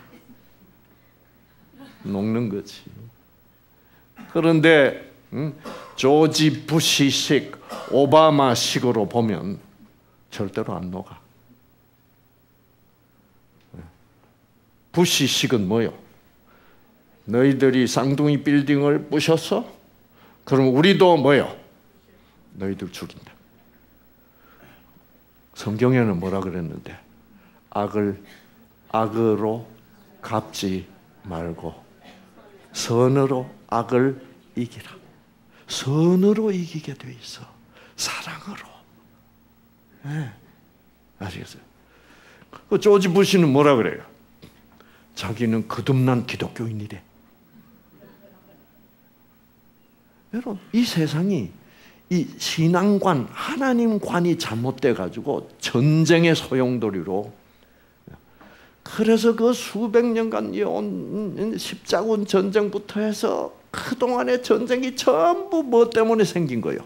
녹는 거지. 그런데 음, 조지 부시식, 오바마식으로 보면 절대로 안 녹아. 부시식은 뭐요? 너희들이 쌍둥이 빌딩을 부셨어? 그럼 우리도 뭐요? 너희들 죽인다. 성경에는 뭐라 그랬는데? 악을 악으로 갚지 말고 선으로 악을 이기라. 선으로 이기게 돼 있어. 사랑으로. 네. 아시겠어요? 그 조지 부시는 뭐라 그래요? 자기는 거듭난 기독교인이래. 여러분, 이 세상이 이 신앙관, 하나님관이 잘못돼 가지고 전쟁의 소용돌이로, 그래서 그 수백 년간 이어온 십자군 전쟁부터 해서 그동안의 전쟁이 전부 뭐 때문에 생긴 거예요?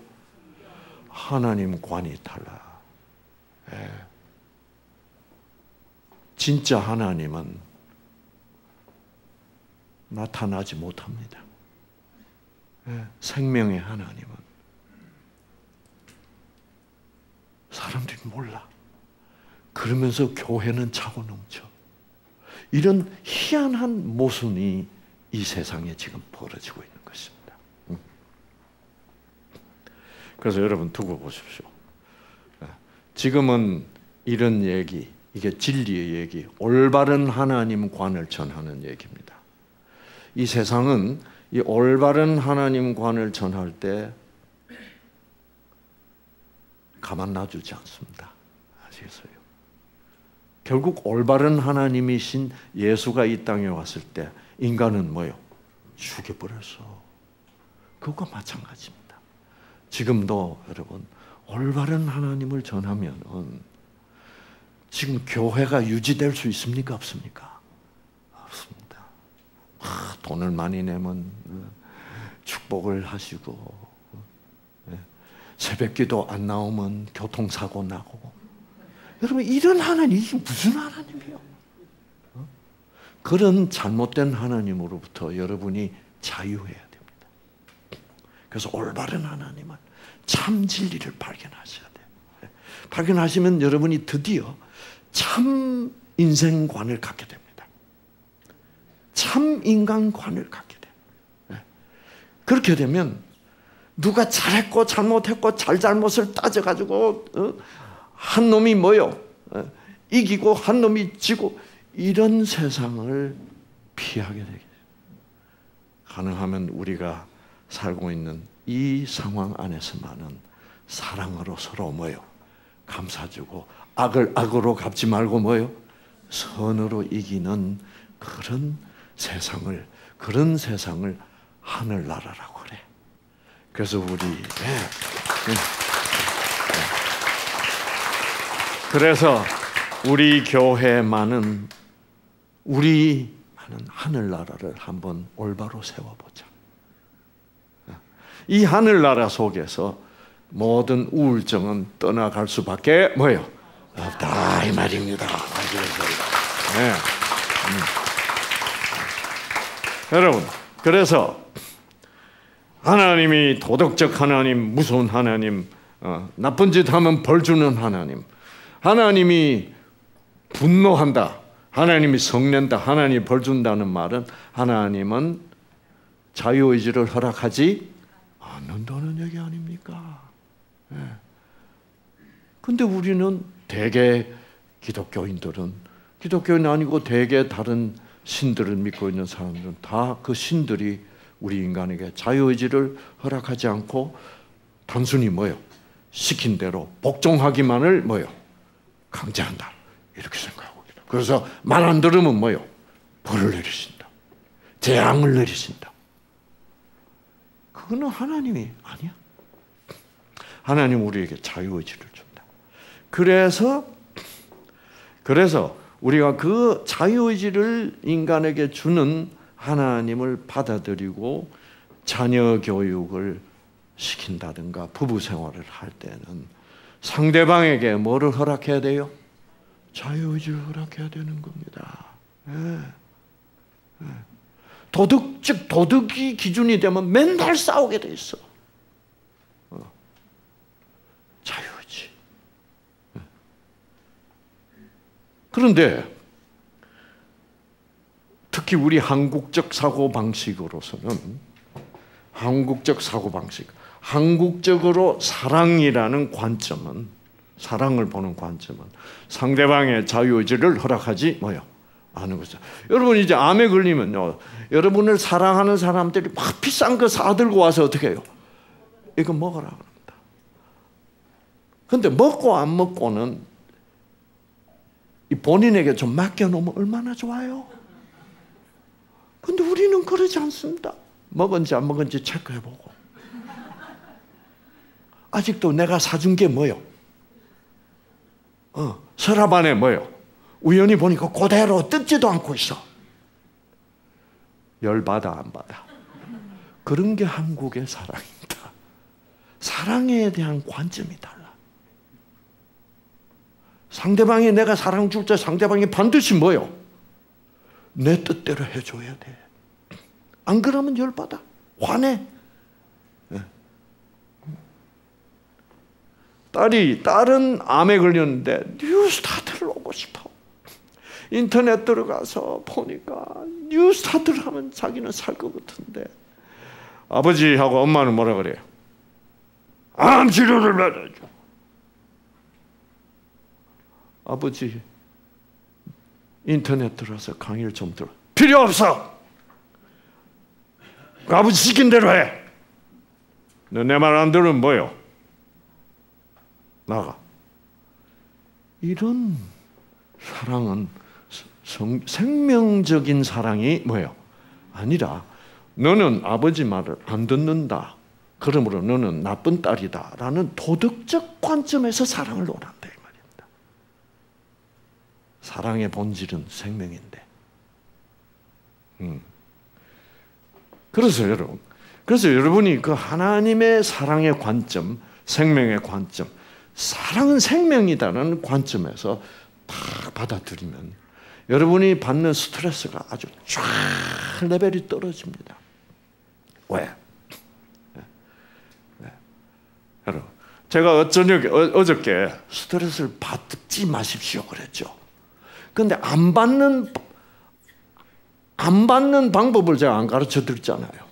하나님관이 달라. 예. 진짜 하나님은 나타나지 못합니다. 예. 생명의 하나님은 사람들이 몰라. 그러면서 교회는 차고 넘쳐. 이런 희한한 모순이 이 세상에 지금 벌어지고 있는 것입니다. 그래서 여러분 두고 보십시오. 지금은 이런 얘기, 이게 진리의 얘기, 올바른 하나님관을 전하는 얘기입니다. 이 세상은 이 올바른 하나님관을 전할 때 가만 놔주지 않습니다. 아시겠어요? 결국 올바른 하나님이신 예수가 이 땅에 왔을 때 인간은 뭐예요? 죽여버렸어. 그것과 마찬가지입니다. 지금도 여러분 올바른 하나님을 전하면 지금 교회가 유지될 수 있습니까? 없습니까? 없습니다. 아, 돈을 많이 내면 축복을 하시고 새벽기도 안 나오면 교통사고 나고. 여러분 이런 하나님, 이게 무슨 하나님이에요? 어? 그런 잘못된 하나님으로부터 여러분이 자유해야 됩니다. 그래서 올바른 하나님은 참 진리를 발견하셔야 돼요. 발견하시면 여러분이 드디어 참 인생관을 갖게 됩니다. 참 인간관을 갖게 돼요. 그렇게 되면 누가 잘했고 잘못했고 잘잘못을 따져가지고 어? 한 놈이 뭐요? 어? 이기고 한 놈이 지고 이런 세상을 피하게 되겠죠. 가능하면 우리가 살고 있는 이 상황 안에서만은 사랑으로 서로 뭐요? 감싸주고 악을 악으로 갚지 말고 뭐요? 선으로 이기는 그런 세상을, 그런 세상을 하늘나라라고 그래. 그래서 우리 네. 네. 그래서 우리 교회만은 우리만은 하늘나라를 한번 올바로 세워보자. 이 하늘나라 속에서 모든 우울증은 떠나갈 수밖에 뭐예요? 없다 이 말입니다. 네. 음. 여러분, 그래서 하나님이 도덕적 하나님, 무서운 하나님, 어, 나쁜 짓 하면 벌 주는 하나님, 하나님이 분노한다, 하나님이 성낸다, 하나님이 벌 준다는 말은 하나님은 자유의지를 허락하지 않는다는 얘기 아닙니까? 네. 근데 우리는 대개 기독교인들은, 기독교인 아니고 대개 다른 신들을 믿고 있는 사람들은 다 그 신들이 우리 인간에게 자유의지를 허락하지 않고 단순히 뭐요? 시킨 대로 복종하기만을 뭐요? 강제한다. 이렇게 생각하고 있다. 그래서 말 안 들으면 뭐요? 벌을 내리신다. 재앙을 내리신다. 그거는 하나님이 아니야. 하나님 우리에게 자유의지를 준다. 그래서 그래서 우리가 그 자유의지를 인간에게 주는 하나님을 받아들이고 자녀 교육을 시킨다든가 부부 생활을 할 때는 상대방에게 뭐를 허락해야 돼요? 자유의지를 허락해야 되는 겁니다. 네. 네. 도덕, 즉 도덕이 기준이 되면 맨날 싸우게 돼 있어. 어. 자유의지. 네. 그런데 특히 우리 한국적 사고방식으로서는 한국적 사고방식, 한국적으로 사랑이라는 관점은 사랑을 보는 관점은 상대방의 자유의지를 허락하지 뭐요? 않은 거죠. 여러분 이제 암에 걸리면요, 여러분을 사랑하는 사람들이 막 비싼 거 사들고 와서 어떻게 해요? 이거 먹어라 그럽니다. 근데 먹고 안 먹고는 본인에게 좀 맡겨놓으면 얼마나 좋아요? 근데 우리는 그러지 않습니다. 먹은지 안 먹은지 체크해보고. 아직도 내가 사준 게 뭐요? 어, 서랍 안에 뭐요? 우연히 보니까 그대로 뜯지도 않고 있어. 열받아 안 받아? 그런 게 한국의 사랑입니다. 사랑에 대한 관점이 달라. 상대방이 내가 사랑 줄 때 상대방이 반드시 뭐요? 내 뜻대로 해줘야 돼. 안 그러면 열받아. 화내. 딸이, 딸은 암에 걸렸는데 뉴스타트를 오고 싶어. 인터넷 들어가서 보니까 뉴스타트를 하면 자기는 살 것 같은데 아버지하고 엄마는 뭐라 그래요? 암 치료를 받아줘. 아버지 인터넷 들어서 강의를 좀 들어. 필요 없어. 아버지 시킨 대로 해. 너 내 말 안 들으면 뭐요? 나가. 이런 사랑은 성, 생명적인 사랑이 뭐예요? 아니라 너는 아버지 말을 안 듣는다. 그러므로 너는 나쁜 딸이다. 라는 도덕적 관점에서 사랑을 논한다 이 말입니다. 사랑의 본질은 생명인데. 음. 그래서 여러분, 그래서 여러분이 그 하나님의 사랑의 관점, 생명의 관점, 사랑은 생명이다라는 관점에서 딱 받아들이면 여러분이 받는 스트레스가 아주 쫙 레벨이 떨어집니다. 왜? 네. 네. 여러분, 제가 어저녁에, 어, 어저께 스트레스를 받지 마십시오 그랬죠. 근데 안 받는, 안 받는 방법을 제가 안 가르쳐 드렸잖아요.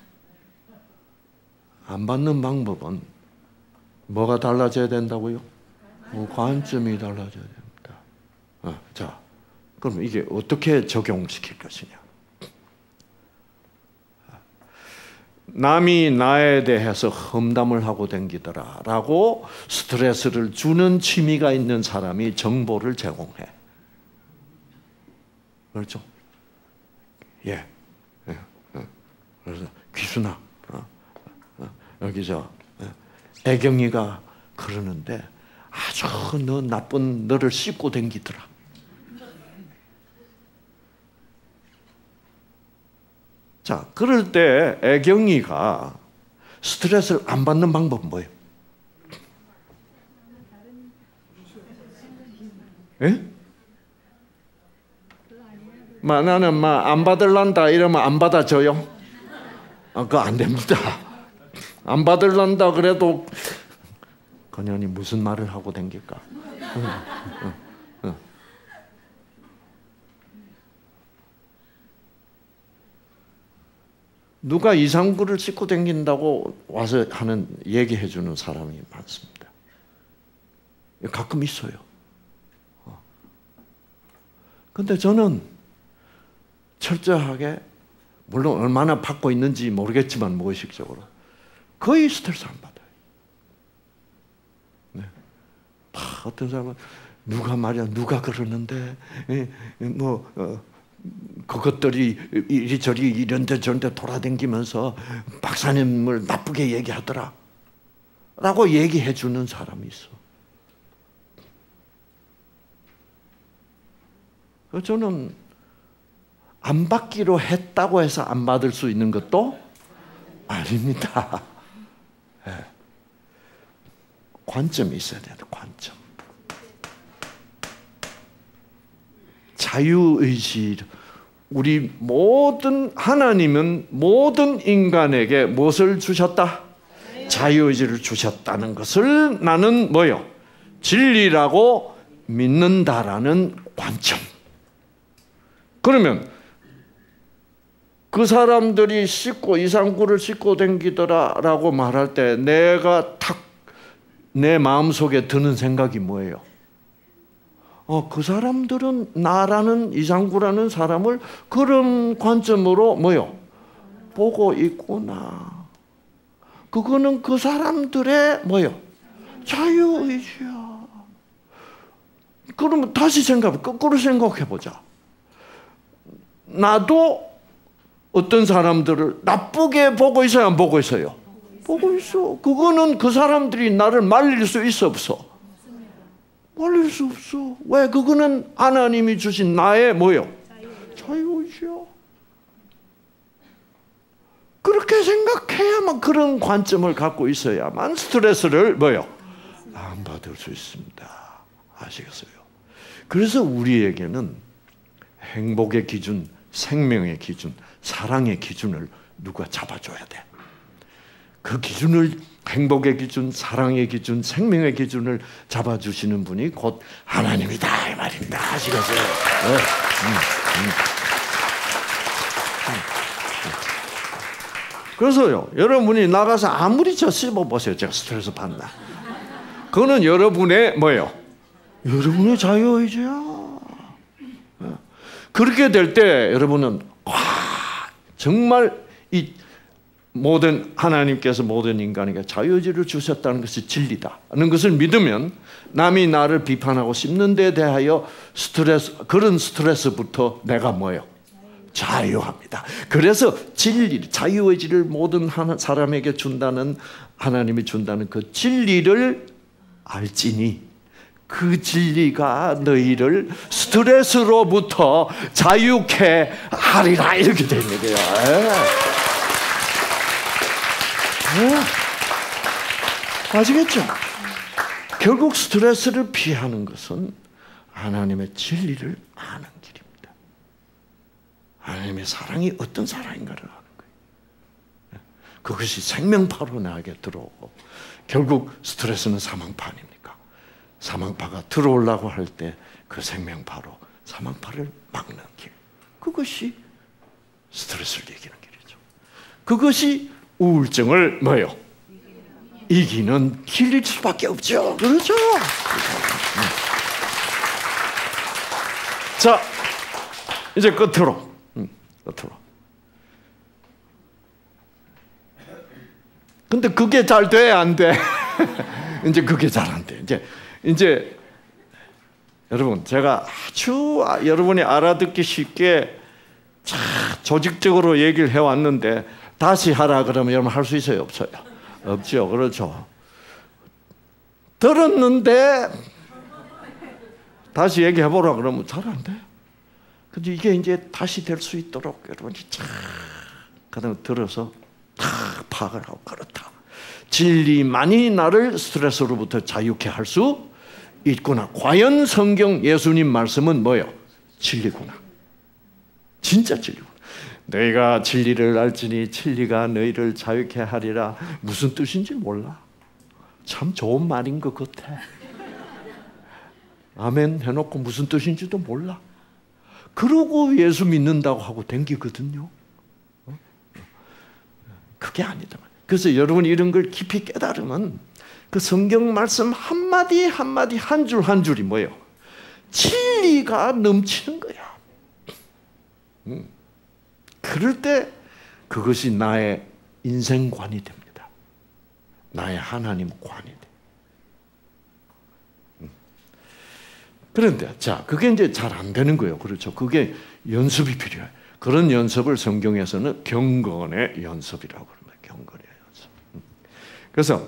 안 받는 방법은 뭐가 달라져야 된다고요? 관점이 달라져야 됩니다. 어, 자, 그럼 이게 어떻게 적용시킬 것이냐? 남이 나에 대해서 험담을 하고 댕기더라라고 스트레스를 주는 취미가 있는 사람이 정보를 제공해. 그렇죠? 예. 예. 그래서 귀순아, 어, 어, 여기 저 애경이가 그러는데 아주 너 나쁜 너를 씹고 댕기더라. 자, 그럴 때 애경이가 스트레스를 안 받는 방법은 뭐예요? 예? 마, 나는 막 안 받을란다 이러면 안 받아줘요? 아, 그거 안 됩니다. 안 받을란다 그래도 그년이 무슨 말을 하고 댕길까? 응, 응, 응. 누가 이상구를 씻고 댕긴다고 와서 하는 얘기해 주는 사람이 많습니다. 가끔 있어요. 근데 저는 철저하게 물론 얼마나 받고 있는지 모르겠지만 무의식적으로 거의 스트레스 안 받아요. 네. 어떤 사람은 누가 말이야 누가 그러는데 에, 뭐 어, 그것들이 이리저리 이런데 저런데 돌아다니면서 박사님을 나쁘게 얘기하더라 라고 얘기해 주는 사람이 있어. 저는 안 받기로 했다고 해서 안 받을 수 있는 것도 아닙니다. 네. 관점이 있어야 돼요. 관점. 자유의지. 우리 모든 하나님은 모든 인간에게 무엇을 주셨다? 자유의지를 주셨다는 것을 나는 뭐요? 진리라고 믿는다라는 관점. 그러면 그 사람들이 씻고 이상구를 씻고 댕기더라라고 말할 때 내가 탁 내 마음속에 드는 생각이 뭐예요? 어, 그 사람들은 나라는 이상구라는 사람을 그런 관점으로 뭐요? 보고 있구나. 그거는 그 사람들의 뭐요? 자유의지야. 그러면 다시 생각해, 거꾸로 생각해 보자. 나도 어떤 사람들을 나쁘게 보고 있어요, 안 보고 있어요? 보고 있어. 그거는 그 사람들이 나를 말릴 수 있어, 없어? 말릴 수 없어. 왜? 그거는 하나님이 주신 나의 뭐요? 자유의지야. 그렇게 생각해야만 그런 관점을 갖고 있어야만 스트레스를 뭐요? 안 받을 수 있습니다. 아시겠어요? 그래서 우리에게는 행복의 기준, 생명의 기준, 사랑의 기준을 누가 잡아줘야 돼. 그 기준을 행복의 기준, 사랑의 기준, 생명의 기준을 잡아주시는 분이 곧 하나님이다 이 말입니다. 아시겠어요? 네. 음, 음. 그래서요, 여러분이 나가서 아무리 저 씹어보세요. 제가 스트레스 받나. 그거는 여러분의 뭐예요? 여러분의 자유의지야. 그렇게 될 때 여러분은 와, 정말 이 모든 하나님께서 모든 인간에게 자유의지를 주셨다는 것이 진리다는 것을 믿으면 남이 나를 비판하고 씹는 데 대하여 스트레스, 그런 스트레스부터 내가 뭐예요? 자유합니다. 그래서 진리, 자유의지를 모든 사람에게 준다는, 하나님이 준다는 그 진리를 알지니 그 진리가 너희를 스트레스로부터 자유케 하리라, 이렇게 되는 거예요. 네. 아시겠죠? 결국 스트레스를 피하는 것은 하나님의 진리를 아는 길입니다. 하나님의 사랑이 어떤 사랑인가를 아는 거예요. 그것이 생명파로 나에게 들어오고, 결국 스트레스는 사망파입니까? 사망파가 들어오려고 할 때 그 생명파로 사망파를 막는 길, 그것이 스트레스를 이기는 길이죠. 그것이 우울증을 뭐요? 이기는 길일 수밖에 없죠. 그렇죠? 자, 이제 끝으로, 끝으로. 근데 그게 잘 돼, 안 돼? 이제 그게 잘 안 돼. 이제, 이제, 여러분, 제가 아주 여러분이 알아듣기 쉽게 자, 조직적으로 얘기를 해왔는데, 다시 하라 그러면 여러분 할 수 있어요, 없어요? 없죠. 그렇죠. 들었는데, 다시 얘기해보라 그러면 잘 안 돼. 근데 이게 이제 다시 될 수 있도록 여러분이 쫙, 그 다음에 들어서 다 파악을 하고, 그렇다. 진리만이 나를 스트레스로부터 자유케 할 수 있구나. 과연 성경 예수님 말씀은 뭐예요? 진리구나. 진짜 진리구나. 너희가 진리를 알지니 진리가 너희를 자유케 하리라. 무슨 뜻인지 몰라. 참 좋은 말인 것 같아. 아멘 해놓고 무슨 뜻인지도 몰라. 그러고 예수 믿는다고 하고 댕기거든요. 그게 아니다. 그래서 여러분이 이런 걸 깊이 깨달으면 그 성경 말씀 한마디 한마디 한 줄 한 줄이 뭐예요? 진리가 넘치는 거야. 음. 그럴 때 그것이 나의 인생관이 됩니다. 나의 하나님관이 돼. 그런데 자, 그게 이제 잘 안 되는 거예요. 그렇죠? 그게 연습이 필요해요. 그런 연습을 성경에서는 경건의 연습이라고 합니다. 경건의 연습. 그래서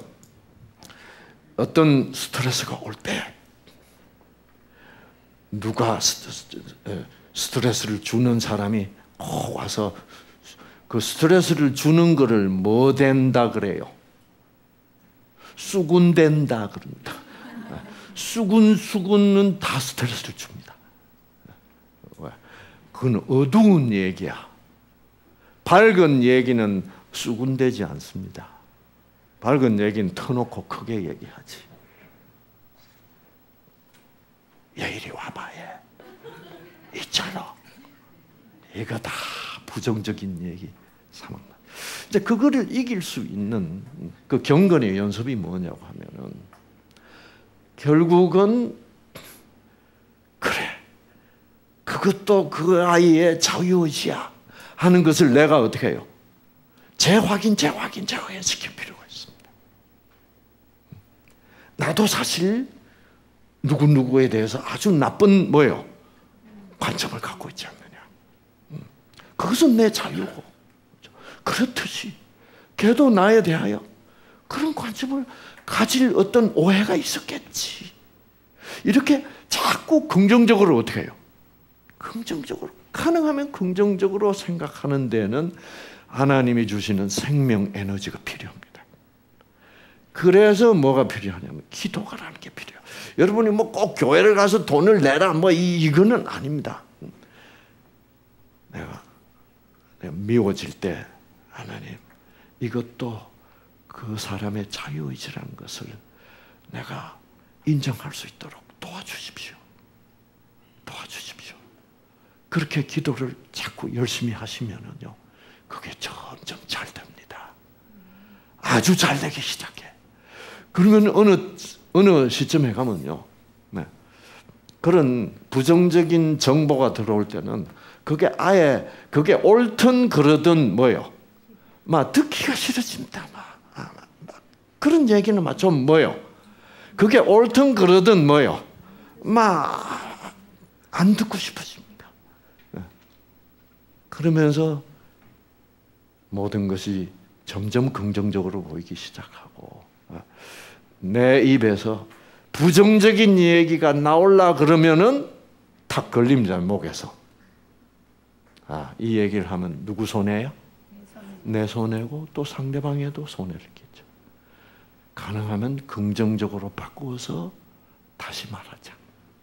어떤 스트레스가 올 때 누가 스트레스를 주는 사람이 와서 그 스트레스를 주는 거를 뭐 된다 그래요? 수군된다 그럽니다. 수군수군은 다 스트레스를 줍니다. 그건 어두운 얘기야. 밝은 얘기는 수군되지 않습니다. 밝은 얘기는 터놓고 크게 얘기하지. 야, 이리 와봐, 얘. 있잖아. 얘가 다 부정적인 얘기. 사망. 이제 그거를 이길 수 있는 그 경건의 연습이 뭐냐고 하면은 결국은 그래. 그것도 그 아이의 자유의지야 하는 것을 내가 어떻게 해요? 재확인, 재확인, 재확인시킬 필요가 있습니다. 나도 사실 누구누구에 대해서 아주 나쁜 뭐예요? 관점을 갖고 있지 않느냐. 그것은 내 자유고. 그렇듯이 걔도 나에 대하여 그런 관점을 가질 어떤 오해가 있었겠지. 이렇게 자꾸 긍정적으로 어떻게 해요? 긍정적으로, 가능하면 긍정적으로 생각하는 데는 하나님이 주시는 생명 에너지가 필요합니다. 그래서 뭐가 필요하냐면 기도가라는 게 필요해요. 여러분이 뭐 꼭 교회를 가서 돈을 내라 뭐 이거는 아닙니다. 내가, 내가 미워질 때 하나님 이것도 그 사람의 자유의지라는 것을 내가 인정할 수 있도록 도와주십시오. 도와주십시오. 그렇게 기도를 자꾸 열심히 하시면은요, 그게 점점 잘 됩니다. 아주 잘 되기 시작해. 그러면 어느, 어느 시점에 가면요, 네. 그런 부정적인 정보가 들어올 때는 그게 아예, 그게 옳든 그러든 뭐요? 막 듣기가 싫어집니다. 막. 아, 막. 그런 얘기는 막 좀 뭐요? 그게 옳든 그러든 뭐요? 막 안 듣고 싶어집니다. 그러면서 모든 것이 점점 긍정적으로 보이기 시작하고 내 입에서 부정적인 얘기가 나올라 그러면은 탁 걸립니다. 목에서. 아, 이 얘기를 하면 누구 손해예요? 내 손해고 또 상대방에도 손해를 끼쳐. 가능하면 긍정적으로 바꾸어서 다시 말하자.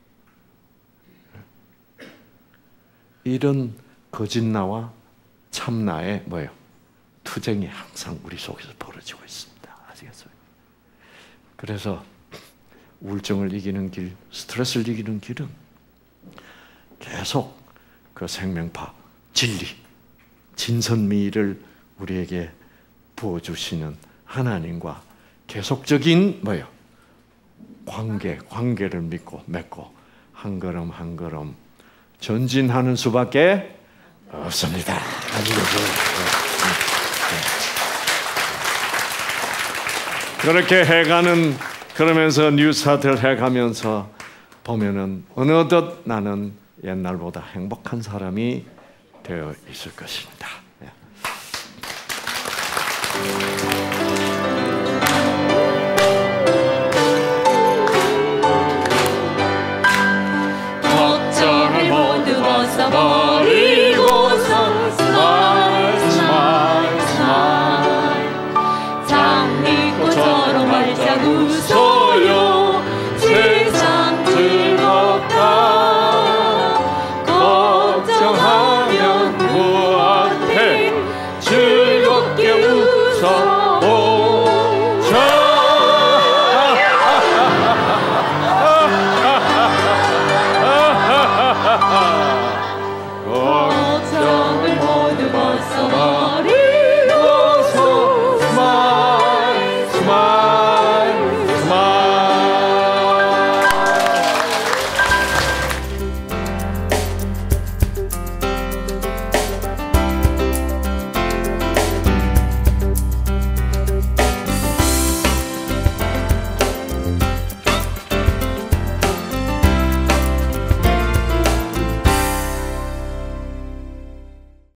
이런 거짓나와 참나의 뭐예요? 투쟁이 항상 우리 속에서 벌어지고 있습니다. 아시겠어요? 그래서 우울증을 이기는 길, 스트레스를 이기는 길은 계속 그 생명파, 진리, 진선미를 우리에게 부어주시는 하나님과 계속적인 뭐예요? 관계, 관계를 믿고 맺고 한 걸음 한 걸음 전진하는 수밖에 없습니다. 그렇게 해가는, 그러면서 뉴스타트를 해가면서 보면은 어느덧 나는 옛날보다 행복한 사람이 되어 있을 것입니다. 걱정을 모두 벗어버리고서 스마일 스마일 스마일 장미꽃처럼 활짝 웃어요. 세상 즐겁다. 걱정하면 무엇해 즐겁게 웃어